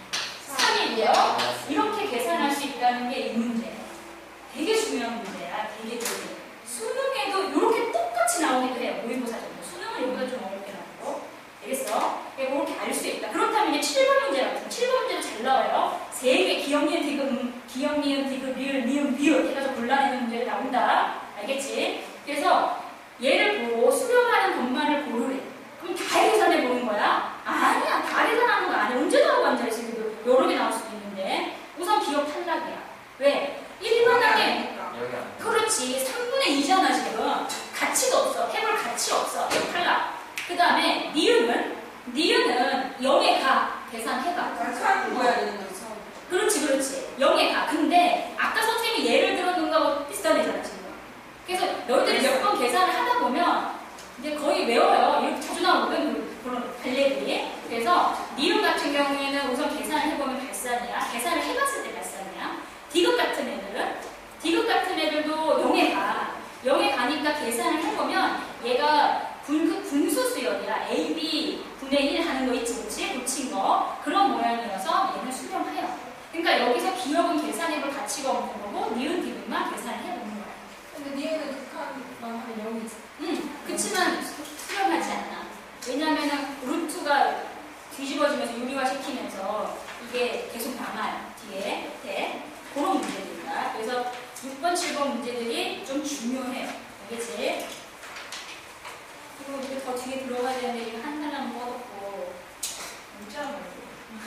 삼이고요. 이렇게 계산할 수 있다는 게 이 문제. 되게 중요한 문제야. 되게 되게. 수능에도 이렇게 똑같이 나오기도 해요. 모의고사전도. 수능은 여기가 좀 어렵게 나오고. 알겠어? 이렇게 알 수 있다. 그렇다면 이제 칠 번 문제 같은 칠 번 문제도 잘 나와요. 세 개 기억, 니은, 디귿, 기억, 니은, 디귿, 리을, 니은, 비읍 해가지고 골라내는 문제가 나온다. 알겠지? 그래서 얘를 보고 수렴하는 것만을 고르래. 그럼 다 계산해 보는 거야? 아니야. 다 계산하는 거 아니야. 언제 나오고 앉아있어. 여러 개 나올 수도 있는데. 우선 기억 탈락이야. 왜? 일반항에 여기 안 돼. 그렇지. 삼분의 이잖아 지금. 가치도 없어. 해볼 가치 없어. 탈락. 그 다음에 니은은 니은은 영에 가. 계산해봐. 극한 뭐야 되는 거지? 그렇지 그렇지. 영에 가. 근데 아까 선생님이 예를 들어놓은 거하고 비슷한 애잖아 지금. 그래서 너희들이 몇 번 계산을 하다 보면 이제 거의 외워요. 이렇게 자주 나오거든 그- 그런 발레들이. 그래서 니은 같은 경우에는 우선 계산을 해보면 발산이야. 계산을 해봤을 때 발산이야. 디귿 같은 애들은 디귿 같은 애들도 영에 가. 영에 가니까 계산을 해보면 얘가 분, 분수수열이야. 에이, 비 분의 일 하는 거 있지, 그치? 붙인 거. 그런 모양이어서 얘는 수렴해요. 그러니까 여기서 기억은 계산해볼 가치가 없는 거고 니은, 디귿만 계산해보는 거야. 근데 니은은 극한만 하면 영이지. 음, 그치만 수렴하지 않아. 왜냐면은 루트가 뒤집어지면서 유리화 시키면서 이게 계속 남아요. 뒤에, 밑에. 그런 문제들이다. 그래서 육 번, 칠 번 문제들이 좀 중요해요. 알겠지? 그리고 이제 더 뒤에 들어가야 되는데 이거 한 사람 뻗었고 문자 말고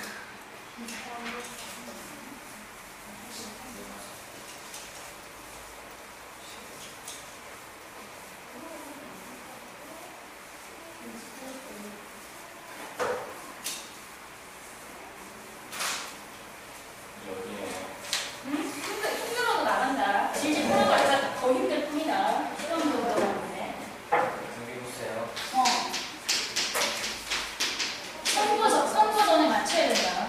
여기에 응? 힘들, 힘들어도 나간다. 질질 푸는 거니까 더 힘들 뿐이다. 시험도 들어가는데. 준비해보세요. 어. 선거전, 선거전에 맞춰야 된다.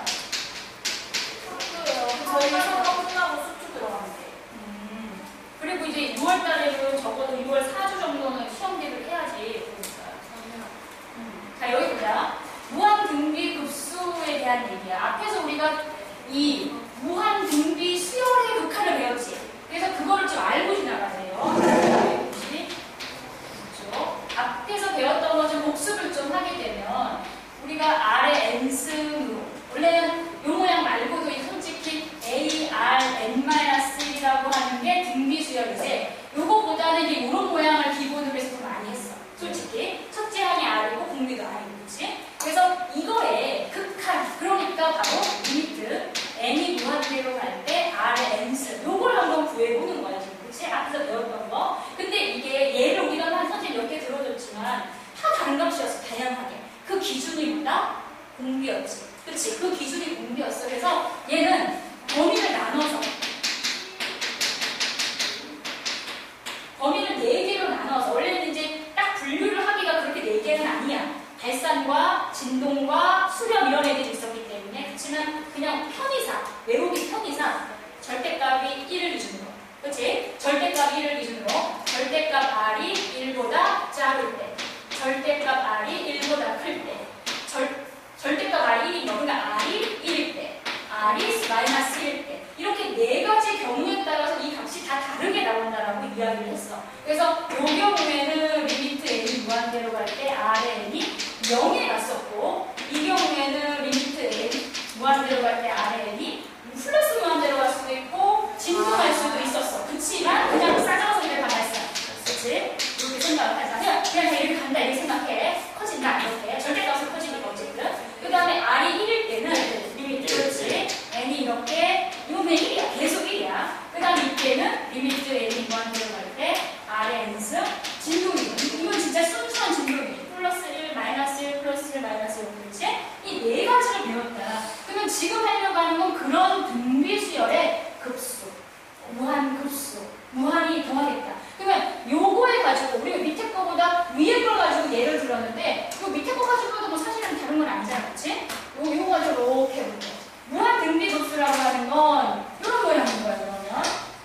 학교요. 저희 선거 끝나고 수초 들어가는데. 음. 그리고 이제 유월 달에는 적어도 유월 사 주 정도는 시험 대비를 해야지. 그러니까. 음. 자, 여기 보자. 무한 등비 급수에 대한 얘기야. 앞에서 우리가 이 무한 등비 수열의 극한을 배웠지. 그래서 그거를 좀 알고 지나가야 돼요. 혹시 그렇죠? 앞에서 배웠던 거 좀 복습을 좀 하게 되면 우리가 R의 n승으로 원래는 요 모양 말고도 솔직히 A, R, N-일이라고 하는 게 등비 수열이지 요거보다는 이제 이런 모양을 기본으로 해서 더 많이 했어. 솔직히 첫째 항이 R이고 공비도 R이고 그렇지? 그래서 이거의 극한 그러니까 바로 리미트 n이 무한대로 갈 때 R의 n승 요걸 한번 구해보는 거야 지금 그치? 앞에서 배웠던 거 근데 이게 얘를 우리가 한 선생님 몇 개 들어줬지만 다 다른 값이었어 다양하게 그 기준이 뭐다? 공비였지 그치? 그 기준이 공비였어 그래서 얘는 범위를 나눠서 범위를 네 개로 나눠서 원래는 이제 딱 분류를 하기가 그렇게 네 개는 아니야 발산과 진동과 수렴 이런 애들이 있었기 때문에 그렇지만 그냥 편의상 외우기 편의상 절대값이 일을 기준으로 그치? 절대값 일을 기준으로 절대값 R이 일보다 작을 때 절대값 R이 일보다 클 때 절대값 R이 일인 거 그러니까 R이 일일 때 R이 마이너스 일일 때 이렇게 네 가지 경우에 따라서 이 값이 다 다르게 나온다라고 이야기를 했어 그래서 이 경우에는 리미트 n이 무한대로 갈 때 R의 n이 영에 갔었고 이 경우에는 리미트 n이 무한대로 갈 때 R의 n이 플러스 무한대로 갈 수도 있고 진동할 수도 있었어 그치만 그냥 싸잡아서 이렇게 가만있어 그치? 이렇게 생각을 하자 그냥, 그냥 이렇게 간다 이렇게 생각해 커진다 이렇게 절대값으로 커지니까 어쨌든 그 다음에 R이 일일 때는 리미트 그렇지 n이 이렇게 이거는 일이야 계속 일이야 그 다음 이때는 리미트 n이 무한대로 갈 때 R의 n승 진동이고 이건 진짜 순수한 진동이야 플러스 일, 마이너스 일, 플러스 일, 마이너스 일 그렇지? 이 네 가지를 배웠다 그러면 지금 하려고 하는 건 그런 등비수열의 급수 무한 급수 무한이 더하겠다 그러면 요거에 가지고 우리가 밑에 거보다 위에 걸 가지고 예를 들었는데 요 밑에 거 가지고도 뭐 사실은 다른 건 아니잖아 그렇지? 요, 요거 가지고 이렇게 해볼게 무한 등비급수라고 하는 건 이런 모양인 거야 그러면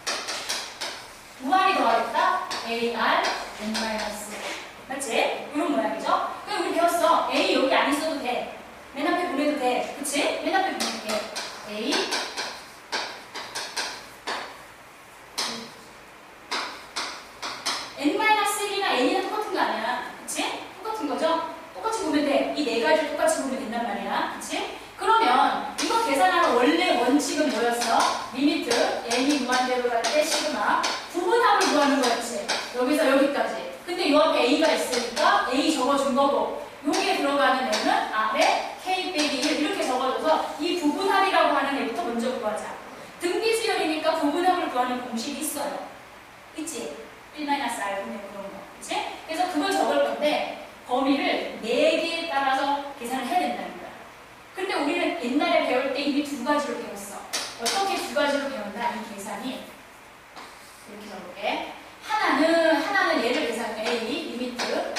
무한이 더하겠다 A, R, N 마이너스 맞지? 이런 모양이죠? 그럼 우리 배웠어 A 여기 안 있어도 돼 맨 앞에 보내도 돼 그치? 맨 앞에 보낼게 A N-일이나 N이랑 똑같은 거 아니야 그치? 똑같은 거죠? 똑같이 보면 돼 이 네 가지를 똑같이 보면 된단 말이야 그치? 그러면 이거 계산하는 원래 원칙은 뭐였어? 리미트 n이 무한대로 갈 때 시그마 부분합을 구하는 거였지 여기서 여기까지 근데 이 앞에 a가 있으니까 a 적어준 거고 여기에 들어가는 애는 R에 k 빼기 일 이렇게 적어줘서 이 부분합이라고 하는 애부터 먼저 구하자 등비수열이니까 부분합을 구하는 공식이 있어요 있지? 일 마이너스 R 분의 그런 거 그치? 그래서 그걸 적을 건데 범위를 네 개에 따라서 계산을 해야 된다는 거야 근데 우리는 옛날에 배울 때 이미 두 가지로 배웠어 어떻게 두 가지로 배운다? 이 계산이 이렇게 적을게 하나는 하나는 얘를 계산해 A 리미트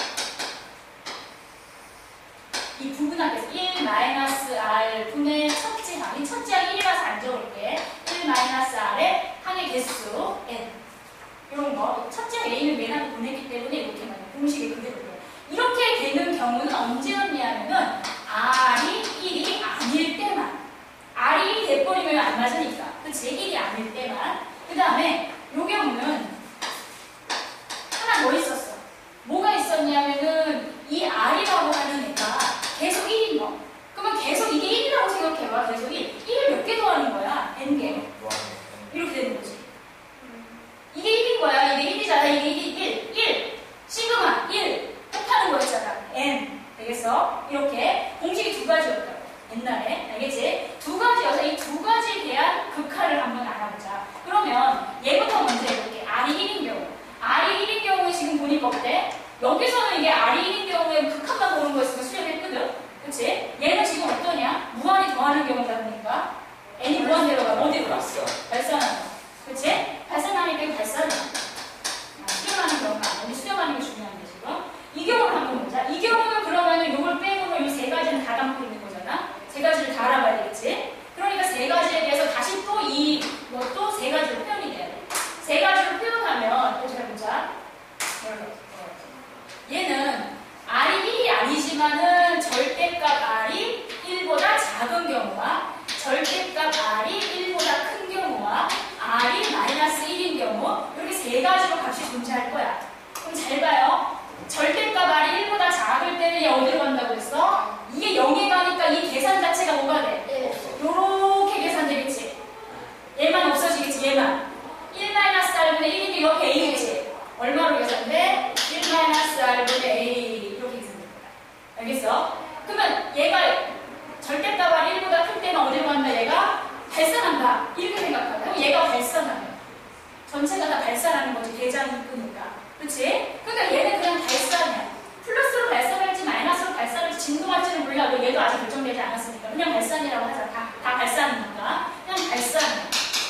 이 부분합에서 일 마이너스 R 분의 첫째 항 이 첫째 항이 일이라서 안 적을게 일 마이너스 R의 항의 개수 N 이런 거 첫째 항 A는 맨 앞에 보냈기 때문에 이렇게 말해 공식이 그대로 돼 이렇게 되는 경우는 언제였냐면은 R이 일이 아닐 때만 R이 일이 돼버리면 안 맞으니까 그치? 일이 아닐 때만 그 다음에 요 경우는 하나 더 있었어 뭐가 있었냐면은 이 R이라고 하는 애가 계속 일인 거 그러면 계속 이게 일이라고 생각해봐 계속 일 일을 몇 개 더하는 거야 N개 이렇게 되는 거지 이게 일인 거야 이게 일이잖아 이게 일 일 일 시그마 일 뜻하는 거야 알겠어? 이렇게 공식이 두 가지였다고. 옛날에. 알겠지? 두 가지여서 이 두 가지에 대한 극한을 한번 알아보자. 그러면 얘부터 먼저 해볼게. R이 일인 경우. R이 일인 경우에 지금 보니까 어때? 여기서는 이게 R이 일인 경우에 극한만 보는 거였으면 수렴했거든? 그치? 얘는 지금 어떠냐? 무한히 더하는 경우다 보니까 n이 무한대로 가면 어디로 가? 발산하는 거. 그치? 발산하니까 이거 발산이야. 아, 수렴하는 경우가 아니고 수렴하는 게 중요한데 지금. 이 경우를 한번 보자. 이 경우는 그러면은 이걸 빼고는 이 세 가지는 다 담고 있는 거잖아? 세 가지를 다 알아봐야 되겠지? 그러니까 세 가지에 대해서 다시 또 이, 뭐 또 세 가지로 표현이 돼야 돼. 세 가지로 표현하면, 또 잘 보자. 얘는 R이 일이 아니지만은 절대값 R이 일보다 작은 경우와 절대값 R이 일보다 큰 경우와 R이 마이너스 일인 경우 이렇게 세 가지로 값이 존재할 거야. 그럼 잘 봐요. 절대값 R이 일보다 작을 때는 얘 어디로 간다고 했어? 이게 영에 가니까 이 계산 자체가 뭐가 돼? 요렇게 계산되겠지. 얘만 없어지겠지. 얘만. 일 마이너스 R분의 일인데 옆에 A겠지. 얼마로 계산돼? 일 마이너스 R분의 A 이렇게 계산될 거야. 알겠어? 그러면 얘가 절대값 R이 일보다 클 때는 어디로 간다? 얘가 발산한다. 이렇게 생각하면 그럼 얘가 발산하면 전체가 다 발산하는 거지. 대장이 끄니까. 그치? 그러니까 얘는 그냥 발산이야. 플러스로 발산할지 마이너스로 발산할지 진동할지는 몰라. 얘도 아직 결정되지 않았으니까 그냥 발산이라고 하자. 다, 다 발산이니까 그냥 발산이야.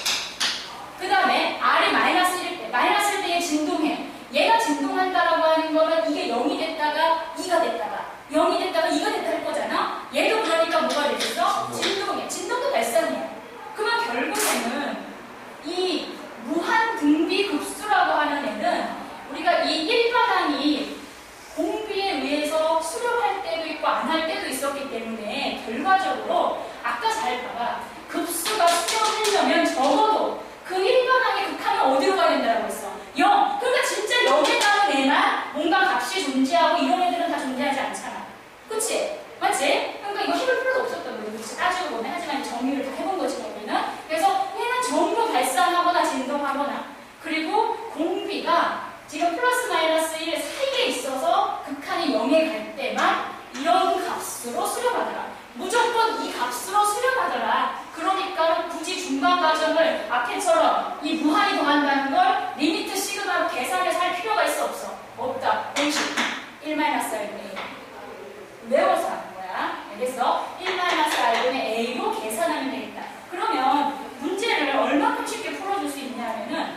그 다음에 R이 마이너스 일일 때 마이너스 일 때 얘 진동해. 얘가 진동한다라고 하는 거는 이게 영이 됐다가 이가 됐다가 영이 됐다가 이가 됐다 할 거잖아. 얘도 그러니까 뭐가 되겠어? 진동해. 진동도 발산이야. 그러면 결국에는 이 무한 등비 급수라고 하는 애는 우리가 이 일반항이 공비에 의해서 수렴할 때도 있고 안 할 때도 있었기 때문에 결과적으로 아까 잘 봐봐. 급수가 수렴하려면 적어도 그 일반항의 극한이 어디로 가야 된다고 했어? 영. 그러니까 진짜 영에 가는 애만 뭔가 값이 존재하고 이런 애들은 다 존재하지 않잖아. 그치? 맞지? 그러니까 이거 해볼 필요도 없었던 거지. 그치? 따지고 보면. 하지만 정리를 다 해본 거지, 여기는. 그래서 얘는 전부 발산하거나 진동하거나 그리고 공비가 지금 플러스 마이너스 일 사이에 있어서 극한이 영에 갈 때만 이런 값으로 수렴하더라. 무조건 이 값으로 수렴하더라. 그러니까 굳이 중간 과정을 앞에처럼 이 무한히 더한다는 걸 리미트 시그마로 계산해서 할 필요가 있어 없어? 없다. 공식 일 마이너스 R분의 A 외워서 하는 거야. 알겠어? 일 마이너스 R분의 A로 계산하면 되겠다. 그러면 문제를 얼마큼 쉽게 풀어줄 수 있냐면은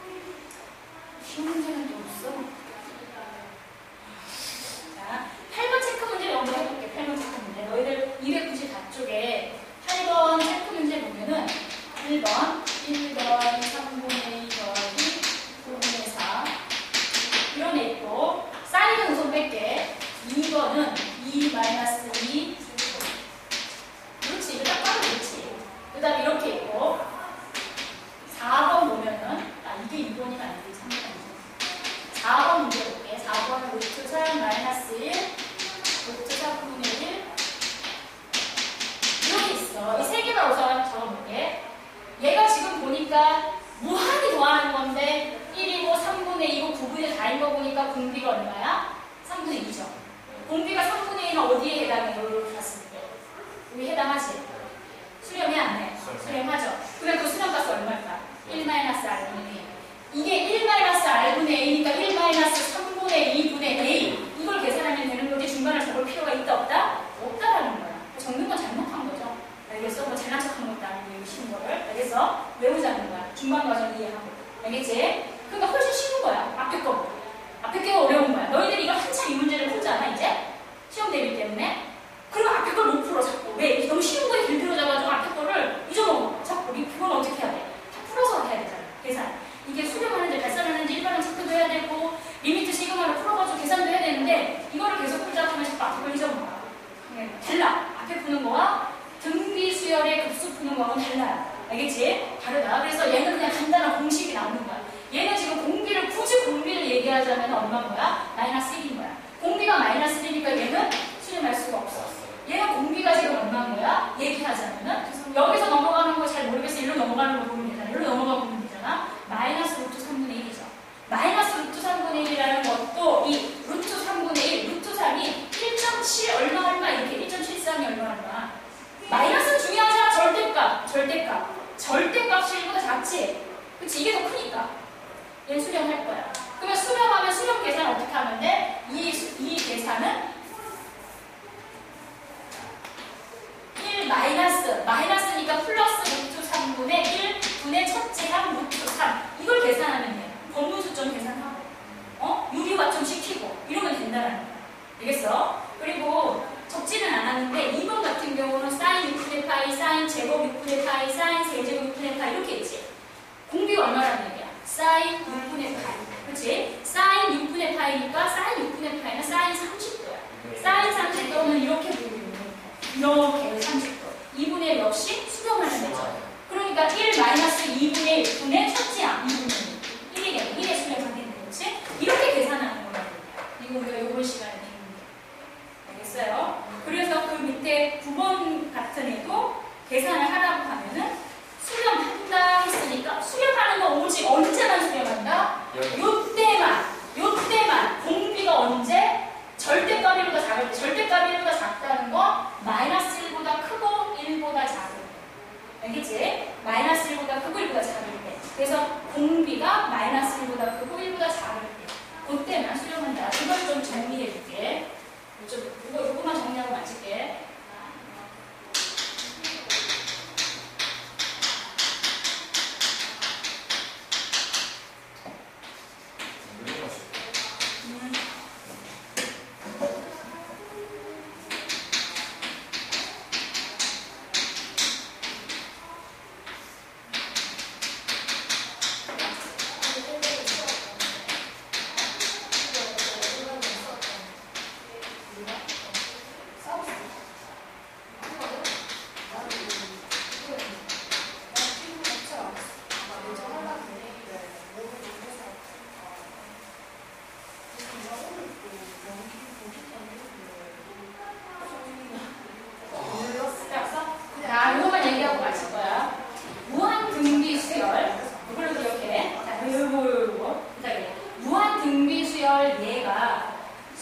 쉬운 문제는 또 없어. 자, 팔 번 체크 문제 먼저 해볼게. 팔 번 체크 문제. 너희들 이백구십사 쪽에 팔 번 체크 문제 보면은 일 번, 일 번, 삼분의 이 더하기 구분의 사 이런 애 있고 사인은 우선 뺄게. 이 번은 이 마이너스 이 그렇지. 이거 딱 봐도 그렇지. 그 다음에 이렇게 있고 사 번 보면은 아 이게 이 번이 아니지. 삼 번이지. 사 번 문제 볼게. 사 번 루트 삼 마이너스 일 루트 사분의 일 이렇게 있어. 이 세 개만 우선 적어볼게. 얘가 지금 보니까 무한히 더하는 건데 일이고 삼분의 이고 구분의 사인 거 보니까 공비가 얼마야? 삼분의 이죠. 공비가 삼분의 이는 어디에 해당해? 여기로 봤을 때. 여기 해당하지? 수렴이 안 해? 수렴하죠. 그럼 그 수렴값이 얼마일까? 일 마이너스 R분의 A. 이게 일 마이너스 R분의 A니까 일 마이너스 삼분의 이분의 A. 이걸 계산하면 되는 거지 중간에 적을 필요가 있다 없다? 없다라는 거야. 적는 건 잘못한 거죠. 알겠어? 뭐 잘난 척한 것도 아니고 이거 쉬운 거를. 알겠어? 외우자는 거야. 중간 과정 이해하고. 알겠지? 그러니까 훨씬 쉬운 거야. 앞에 거. 앞에 게 어려운 거야. 너희들이 이거 한참 이 문제를 풀잖아 이제? 시험 대비 때문에. 그럼 앞에 걸 못 풀어 자꾸. 왜? 너무 쉬운 거에 길들여져가지고 앞에 거를 잊어먹어. 자꾸 우리 그건 어떻게 해야 돼? 다 풀어서 해야 되잖아. 계산. 이게 수렴하는지 발산하는지 일반은 체크도 해야 되고 리미트 시그마를 풀어가지고 계산도 해야 되는데 이거를 계속 풀자 하면 자꾸 앞에 걸 잊어먹어. 달라. 앞에 푸는 거와 등비 수열의 급수 푸는 거하고는 달라요. 알겠지? 다르다. 그래서 얘는 그냥 간단한 공식이 나오는 거야. 얘는 지금 공비를 굳이 공비를 얘기하자면 얼마인 거야? 마이너스 일인 거야. 공비가 마이너스 일이니까 얘는 수렴할 수가 없어. 얘는 공비가 지금 얼마인 거야? 얘기하자면은 여기서 넘어가는 거 잘 모르겠어. 일로 넘어가는 거 보면 되잖아. 일로 넘어가 보면 되잖아. 마이너스 루트 삼분의 일이죠. 마이너스 루트 삼분의 일이라는 것도 이 루트 삼분의 일, 루트 삼이 일 점 칠 얼마 절대값. 절대값이 일보다 작지? 그치? 이게 더 크니까. 얘 수렴할 거야. 그러면 수렴하면 수렴 계산 어떻게 하면 돼? 이, 이 계산은 일 마이너스, 마이너스니까 플러스 루트 삼분의 일 분의 첫째 항 루트 삼. 이걸 계산하면 돼. 법문수점 계산하고, 어? 유리화점 시키고, 이러면 된다는 거야. 알겠어? 그리고 적지는 않았는데, 이 번 같은 경우는 사인 육분의 파이, 사인 제곱 육분의 파이, 사인 세제곱 육분의 파이, 이렇게 있지. 공비가 얼마라는 얘기야? 사인 육분의 파이. 그치? 사인 육분의 파이니까, 사인 육분의 파이는 사인 삼십 도야. 사인 삼십 도는 이렇게 보이는 거야. 이렇게 삼십 도. 이분의 일 역시 수렴하는 거죠. 그러니까 일 마이너스 이분의 일 분의 첫째 항 이분의 일. 일이겠네. 일의 수렴하게 되는 거지. 이렇게 계산하는 거야. 이거 우리가 요번 시간에 배우는 거. 알겠어요? 그래서 그 밑에 구 번 같은 애도 계산을 하라고 하면은 수렴한다 했으니까 수렴하는 거 오직 언제만 수렴한다? 요때만, 요때만 공비가 언제? 절대값 일보다 작을 때, 절대값 일보다 작다는 거 마이너스 일보다 크고 일보다 작을 때. 알겠지? 마이너스 일보다 크고 일보다 작을 때. 그래서 공비가 마이너스 일보다 크고 일보다 작을 때. 그때만 수렴한다. 이걸 좀 정리해 줄게. 좀, 이거, 이거만 정리하고 마칠게. 자, 이거만 얘기하고 마칠 거야. 무한 등비 수열. 이걸로 기억해. 자, 요거, 요거. 무한 등비 수열 얘가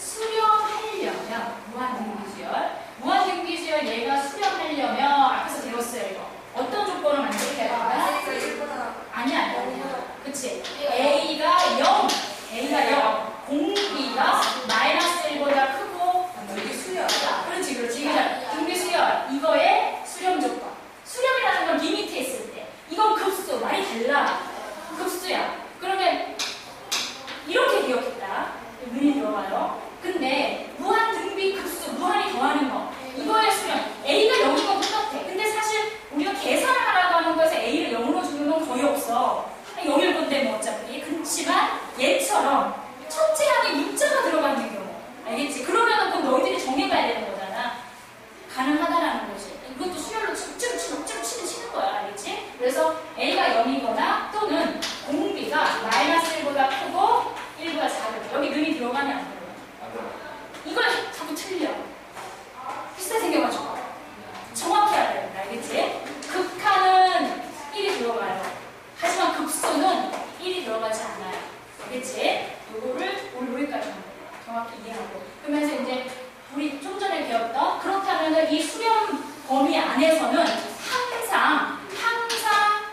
수렴하려면, 무한 등비 수열. 무한 등비 수열 얘가 수렴하려면, 앞에서 배웠어요, 이거. 어떤 조건을 만들어야 되나? 아니야, 아니야. 그치? A가 영. A가 영. 공비가 마이너스 일보다 크고, 여기 수열. 그렇지, 그렇지. 그러니까 등비 수열. 이거에 수렴 조건. 수렴이라는 건 리미트 했을 때. 이건 급수. 많이 달라. 급수야. 그러면 이렇게 기억했다. 문이 들어와요. 근데 무한 등비 급수, 무한이 더하는 거. 이거의 수렴. A가 영인 건 똑같아. 근데 사실 우리가 계산을 하라고 하는 것에 A를 영으로 주는 건 거의 없어. 영일 건데 뭐 어차피. 그렇지만 얘처럼 첫째 항에 문자가 들어가는 경우. 알겠지? 그러면은 그건 너희들이 정해봐야 되는 거잖아. 가능하다라는 거지. 이것도 수열로 억지로 치는, 억지로 치는, 치는 거야. 알겠지? 그래서 A가 영이거나 또는 공비가 마이너스 일보다 크고 일보다 작을 때. 여기 는이 들어가냐 안 들어가냐? 이걸 자꾸 틀려. 비슷하게 생겨가지고. 정확히 알아야 된다. 알겠지? 극한은 일이 들어가요. 하지만 급수는 일이 들어가지 않아요. 알겠지? 요거를 우리 여기까지 합니다. 정확히 이해하고. 그러면서 이제 우리 좀 전에 배웠던 그렇다면 이 수렴 범위 안에서는 항상 항상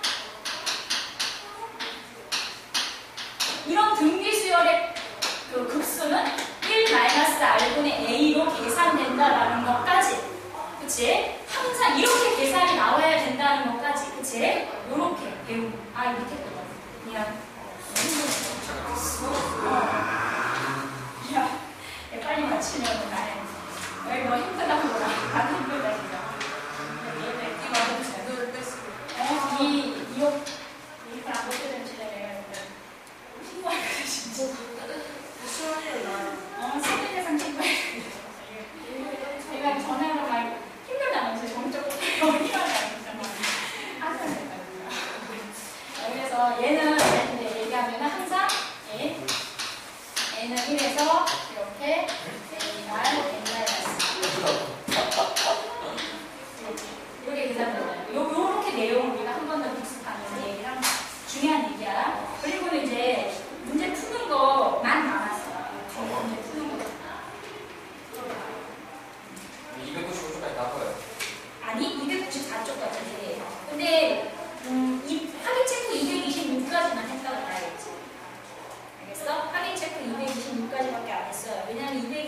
이런 등비 수열의 그 급수는 일 마이너스 R분의 A로 계산된다라는 것까지. 그치? 항상 이렇게 계산이 나와야 된다는 것까지. 그치? 요렇게 배우. 아, 밑에 거. 미안. 야, 빨리 맞추면 나해. 여기 뭐 힘들다고 뭐라. 나도 힘들다, 진짜. 얘네, 이거 너무 잘 놀 뺐어. 어, 이, 이 옷, 이거 안 벗겨야 되는 시대에 신고하거든, 진짜. 수련이 나요. 어, 세계대상 신고해. 제가 전화로 막 힘들다면서 정적으로 여기만 가니까 항상 됐거든요. 그래서 얘는 이제 얘기하면 항상 얘, 얘는 일에서 이렇게 옛날 옛날 말씀.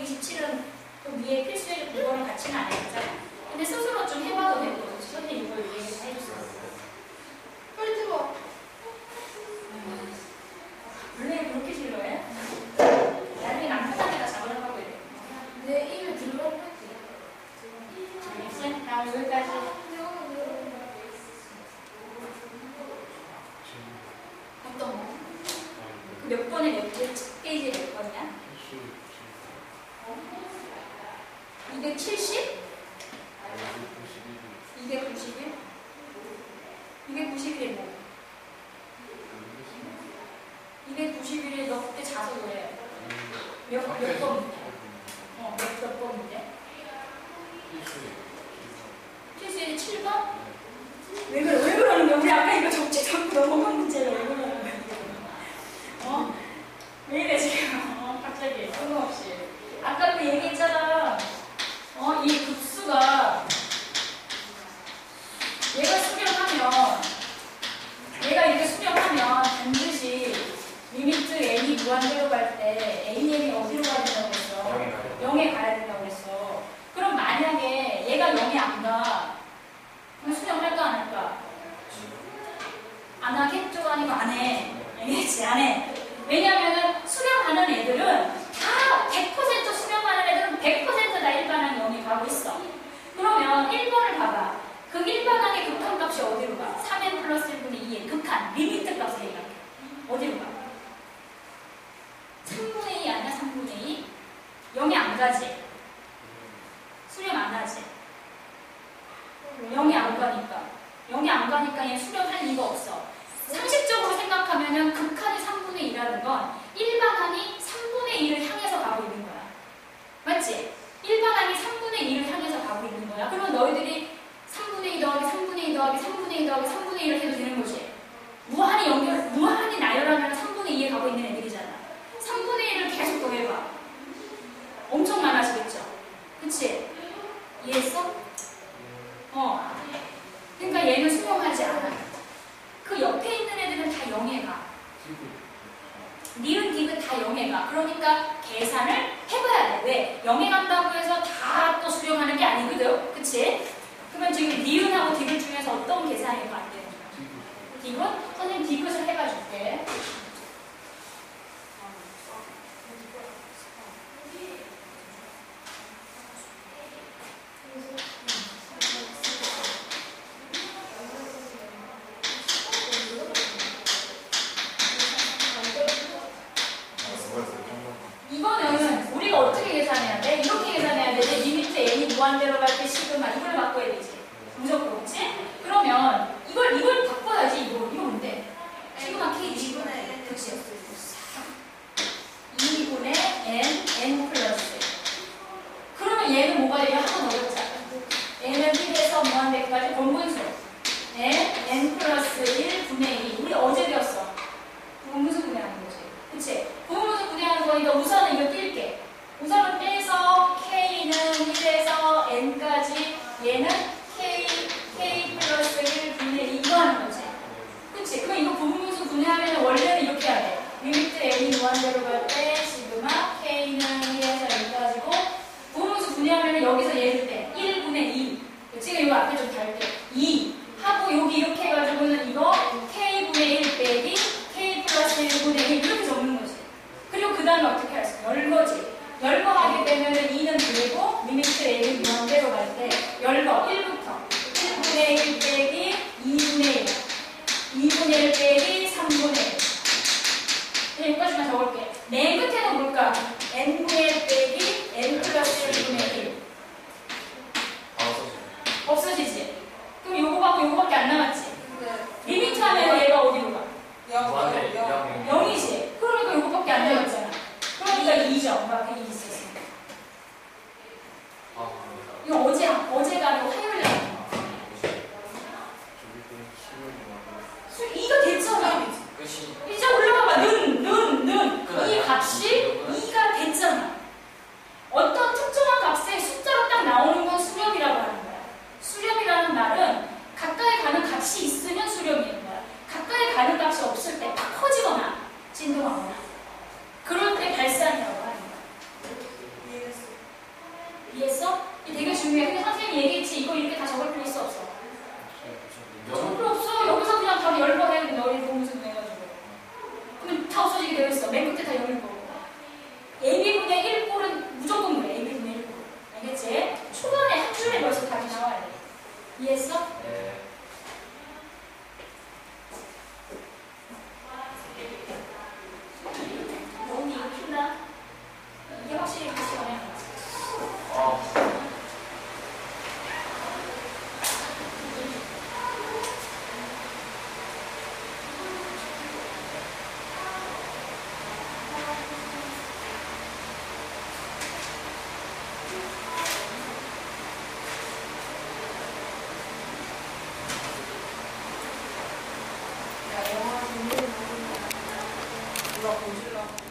이백이십칠은 그 위에 필수의 그거랑 같이는 안 했잖아요. 근데 스스로 좀 해봐도 되고 선생님 이걸 얘기 다 해줬어요. 빨리 집어. 원래 그렇게 싫어해? 나중에 남편한테가 잡으라고 하고 이래. 내 입에 들어갈 때. 알겠지? 다음 여기까지. 어떤 거? 그 몇 번에 몇 개, 페이지에 몇 번이야? 이백칠십? 이백구십일? 이백구십일에 뭐? 이백구십일에 너 그때 자서 그래. 몇, 몇 번? 어, 몇, 몇 번인데? 필수일이 칠 번? 왜 그래? 왜 그러는 거야? 우리 아까 이거 적지 않고 넘어간 문제를 왜 그러는 거야? 어? 왜 이래 지금? 어, 갑자기 뜬금없이. 아까 그 얘기했잖아. 어, 이 급수가 얘가 수렴하면 얘가 이렇게 수렴하면 반드시 리미트 n이 무한대로 갈 때 에이엠이 어디로 가야 된다고 그랬어? 영에 가야 된다고 그랬어. 그럼 만약에 얘가 영에 안 가, 그럼 수렴할까 안 할까? 안 하겠죠? 아니고 안 해. 알겠지? 안 해. 왜냐면은 수렴하는 애들은 다 백 퍼센트 수렴하는 애들은 백 퍼센트 다 일반항 영에 가고 있어. 그러면 일 번을 봐봐. 그 일반항의 극한값이 어디로 가? 삼 엔 플러스 일분의 이의 극한, 리미트 값을 얘기할게. 어디로 가? 삼분의 이 아니야? 삼분의 이? 영에 안 가지? 수렴 안 하지? 영에 안 가니까. 영에 안 가니까 얘 수렴할 리가 없어. 상식적으로 생각하면은 극한이 삼분의 이라는 건 일반항이 삼분의 이를 향해서 가고 있는 거야. 맞지? 일반항이 삼분의 이를 향해서 가고 있는 거야. 그러면 너희들이 삼분의 이 더하기 삼분의 이 더하기 삼분의 이 더하기 삼분의 이를 해도 되는 거지. 무한히 연결, 무한히 나열하면 삼분의 이에 가고 있는 애들이잖아. 삼분의 이를 계속 더해봐. 엄청 많아지겠죠? 그치? 이해했어? 어. 그러니까 얘는 수렴하지 않아. 그 옆에 있는 애들은 다 영에 가. 니은, 디귿 다 영에 가. 그러니까 계산을 해봐야 돼. 왜? 영에 간다고 해서 다 또 수렴하는 게 아니거든. 그치? 그러면 지금 니은하고 디귿 중에서 어떤 계산이 안 되는 거야? 디귿? 선생님 디귿을 해봐 줄게. 이거는 우리가 어떻게 계산해야 돼? 이렇게 계산해야 돼. 리미트 n이 무한대로 갈 때 시그마 이걸 바꿔야 되지. 무조건 그렇지? 그러면 이걸 이걸 바꿔야지. 이거 이거 뭔데? 시그마 k 이분의 n 그치? 이분의 n n 플러스. 그러면 얘는 뭐가 돼요? 하나 넣었잖아. n은 일에서 무한대까지 번분수 n n 플러스 일 분의 이. 우리 어제 배웠어. 분분수 분해하는 거지. 그치? 분분수 분해하는 거니까 우선은 이거 뛸게. 우선은 빼서 k는 일에서 n까지 얘는 k, k 플러스 일 분의 이 이거 하는 거지. 그치? 그럼 이거 분분수 분해하면 원래는 이렇게 해야 돼. 리미트 n이 무한대로 갈 때 시그마 k는 일에서 n까지고 분분수 분해하면 여기서 얘를 때 일 분의 이. 지금 이거 앞에 좀 다를게. 이 하고 여기 이렇게 해가지고는 이거 k분의 일 빼기 k 플러스 일 분의 일 이렇게 적는 거지. 그리고 그 다음에 어떻게 할 수 있어? 열거지. 열거하게 되면 이는 그리고 리미트 n이 무한대로 갈 때 열거 일부터 일 분의 일 빼기 이분의 일 이 분의 일 빼기 삼분의 일 여기까지만 적을게. 맨 끝에는 뭘까? n분의 일 빼기 n 플러스 일 분의 일 없어지지? 그럼 요거하고 요거밖에 안 남았지? 리미트 하면 얘가 어디로 가? 영이지? 그러니까 요거밖에 안 남았잖아. 그러니까 이죠. 엄마가 이 있었어. 이거 어제, 어제가 아니고 화요일 날. 이거 됐잖아. 이제 올라가봐. 는, 는, 는. 이 값이 이가 이해했어? 이게 되게 중요해. 근데 선생님이 얘기했지. 이거 이렇게 다 적을 필요 있어 없어? 적을 필요 없어. 여기서 그냥 바로 열 번 해야 돼. 너희 공부 해가지고. 그럼 다 없어지게 되어 있어. 맨 끝에 다 영일 거고. 에이비분의 일 꼴은 무조건 그래. 에이비분의 일 꼴. 알겠지? 초반에 한 줄에 벌써 답이 나와야 돼. 이해했어? 네. 너무 이거 핀다. 이게 확실히 그 시간에 어. 야, 영화 공부를 누가 보실라?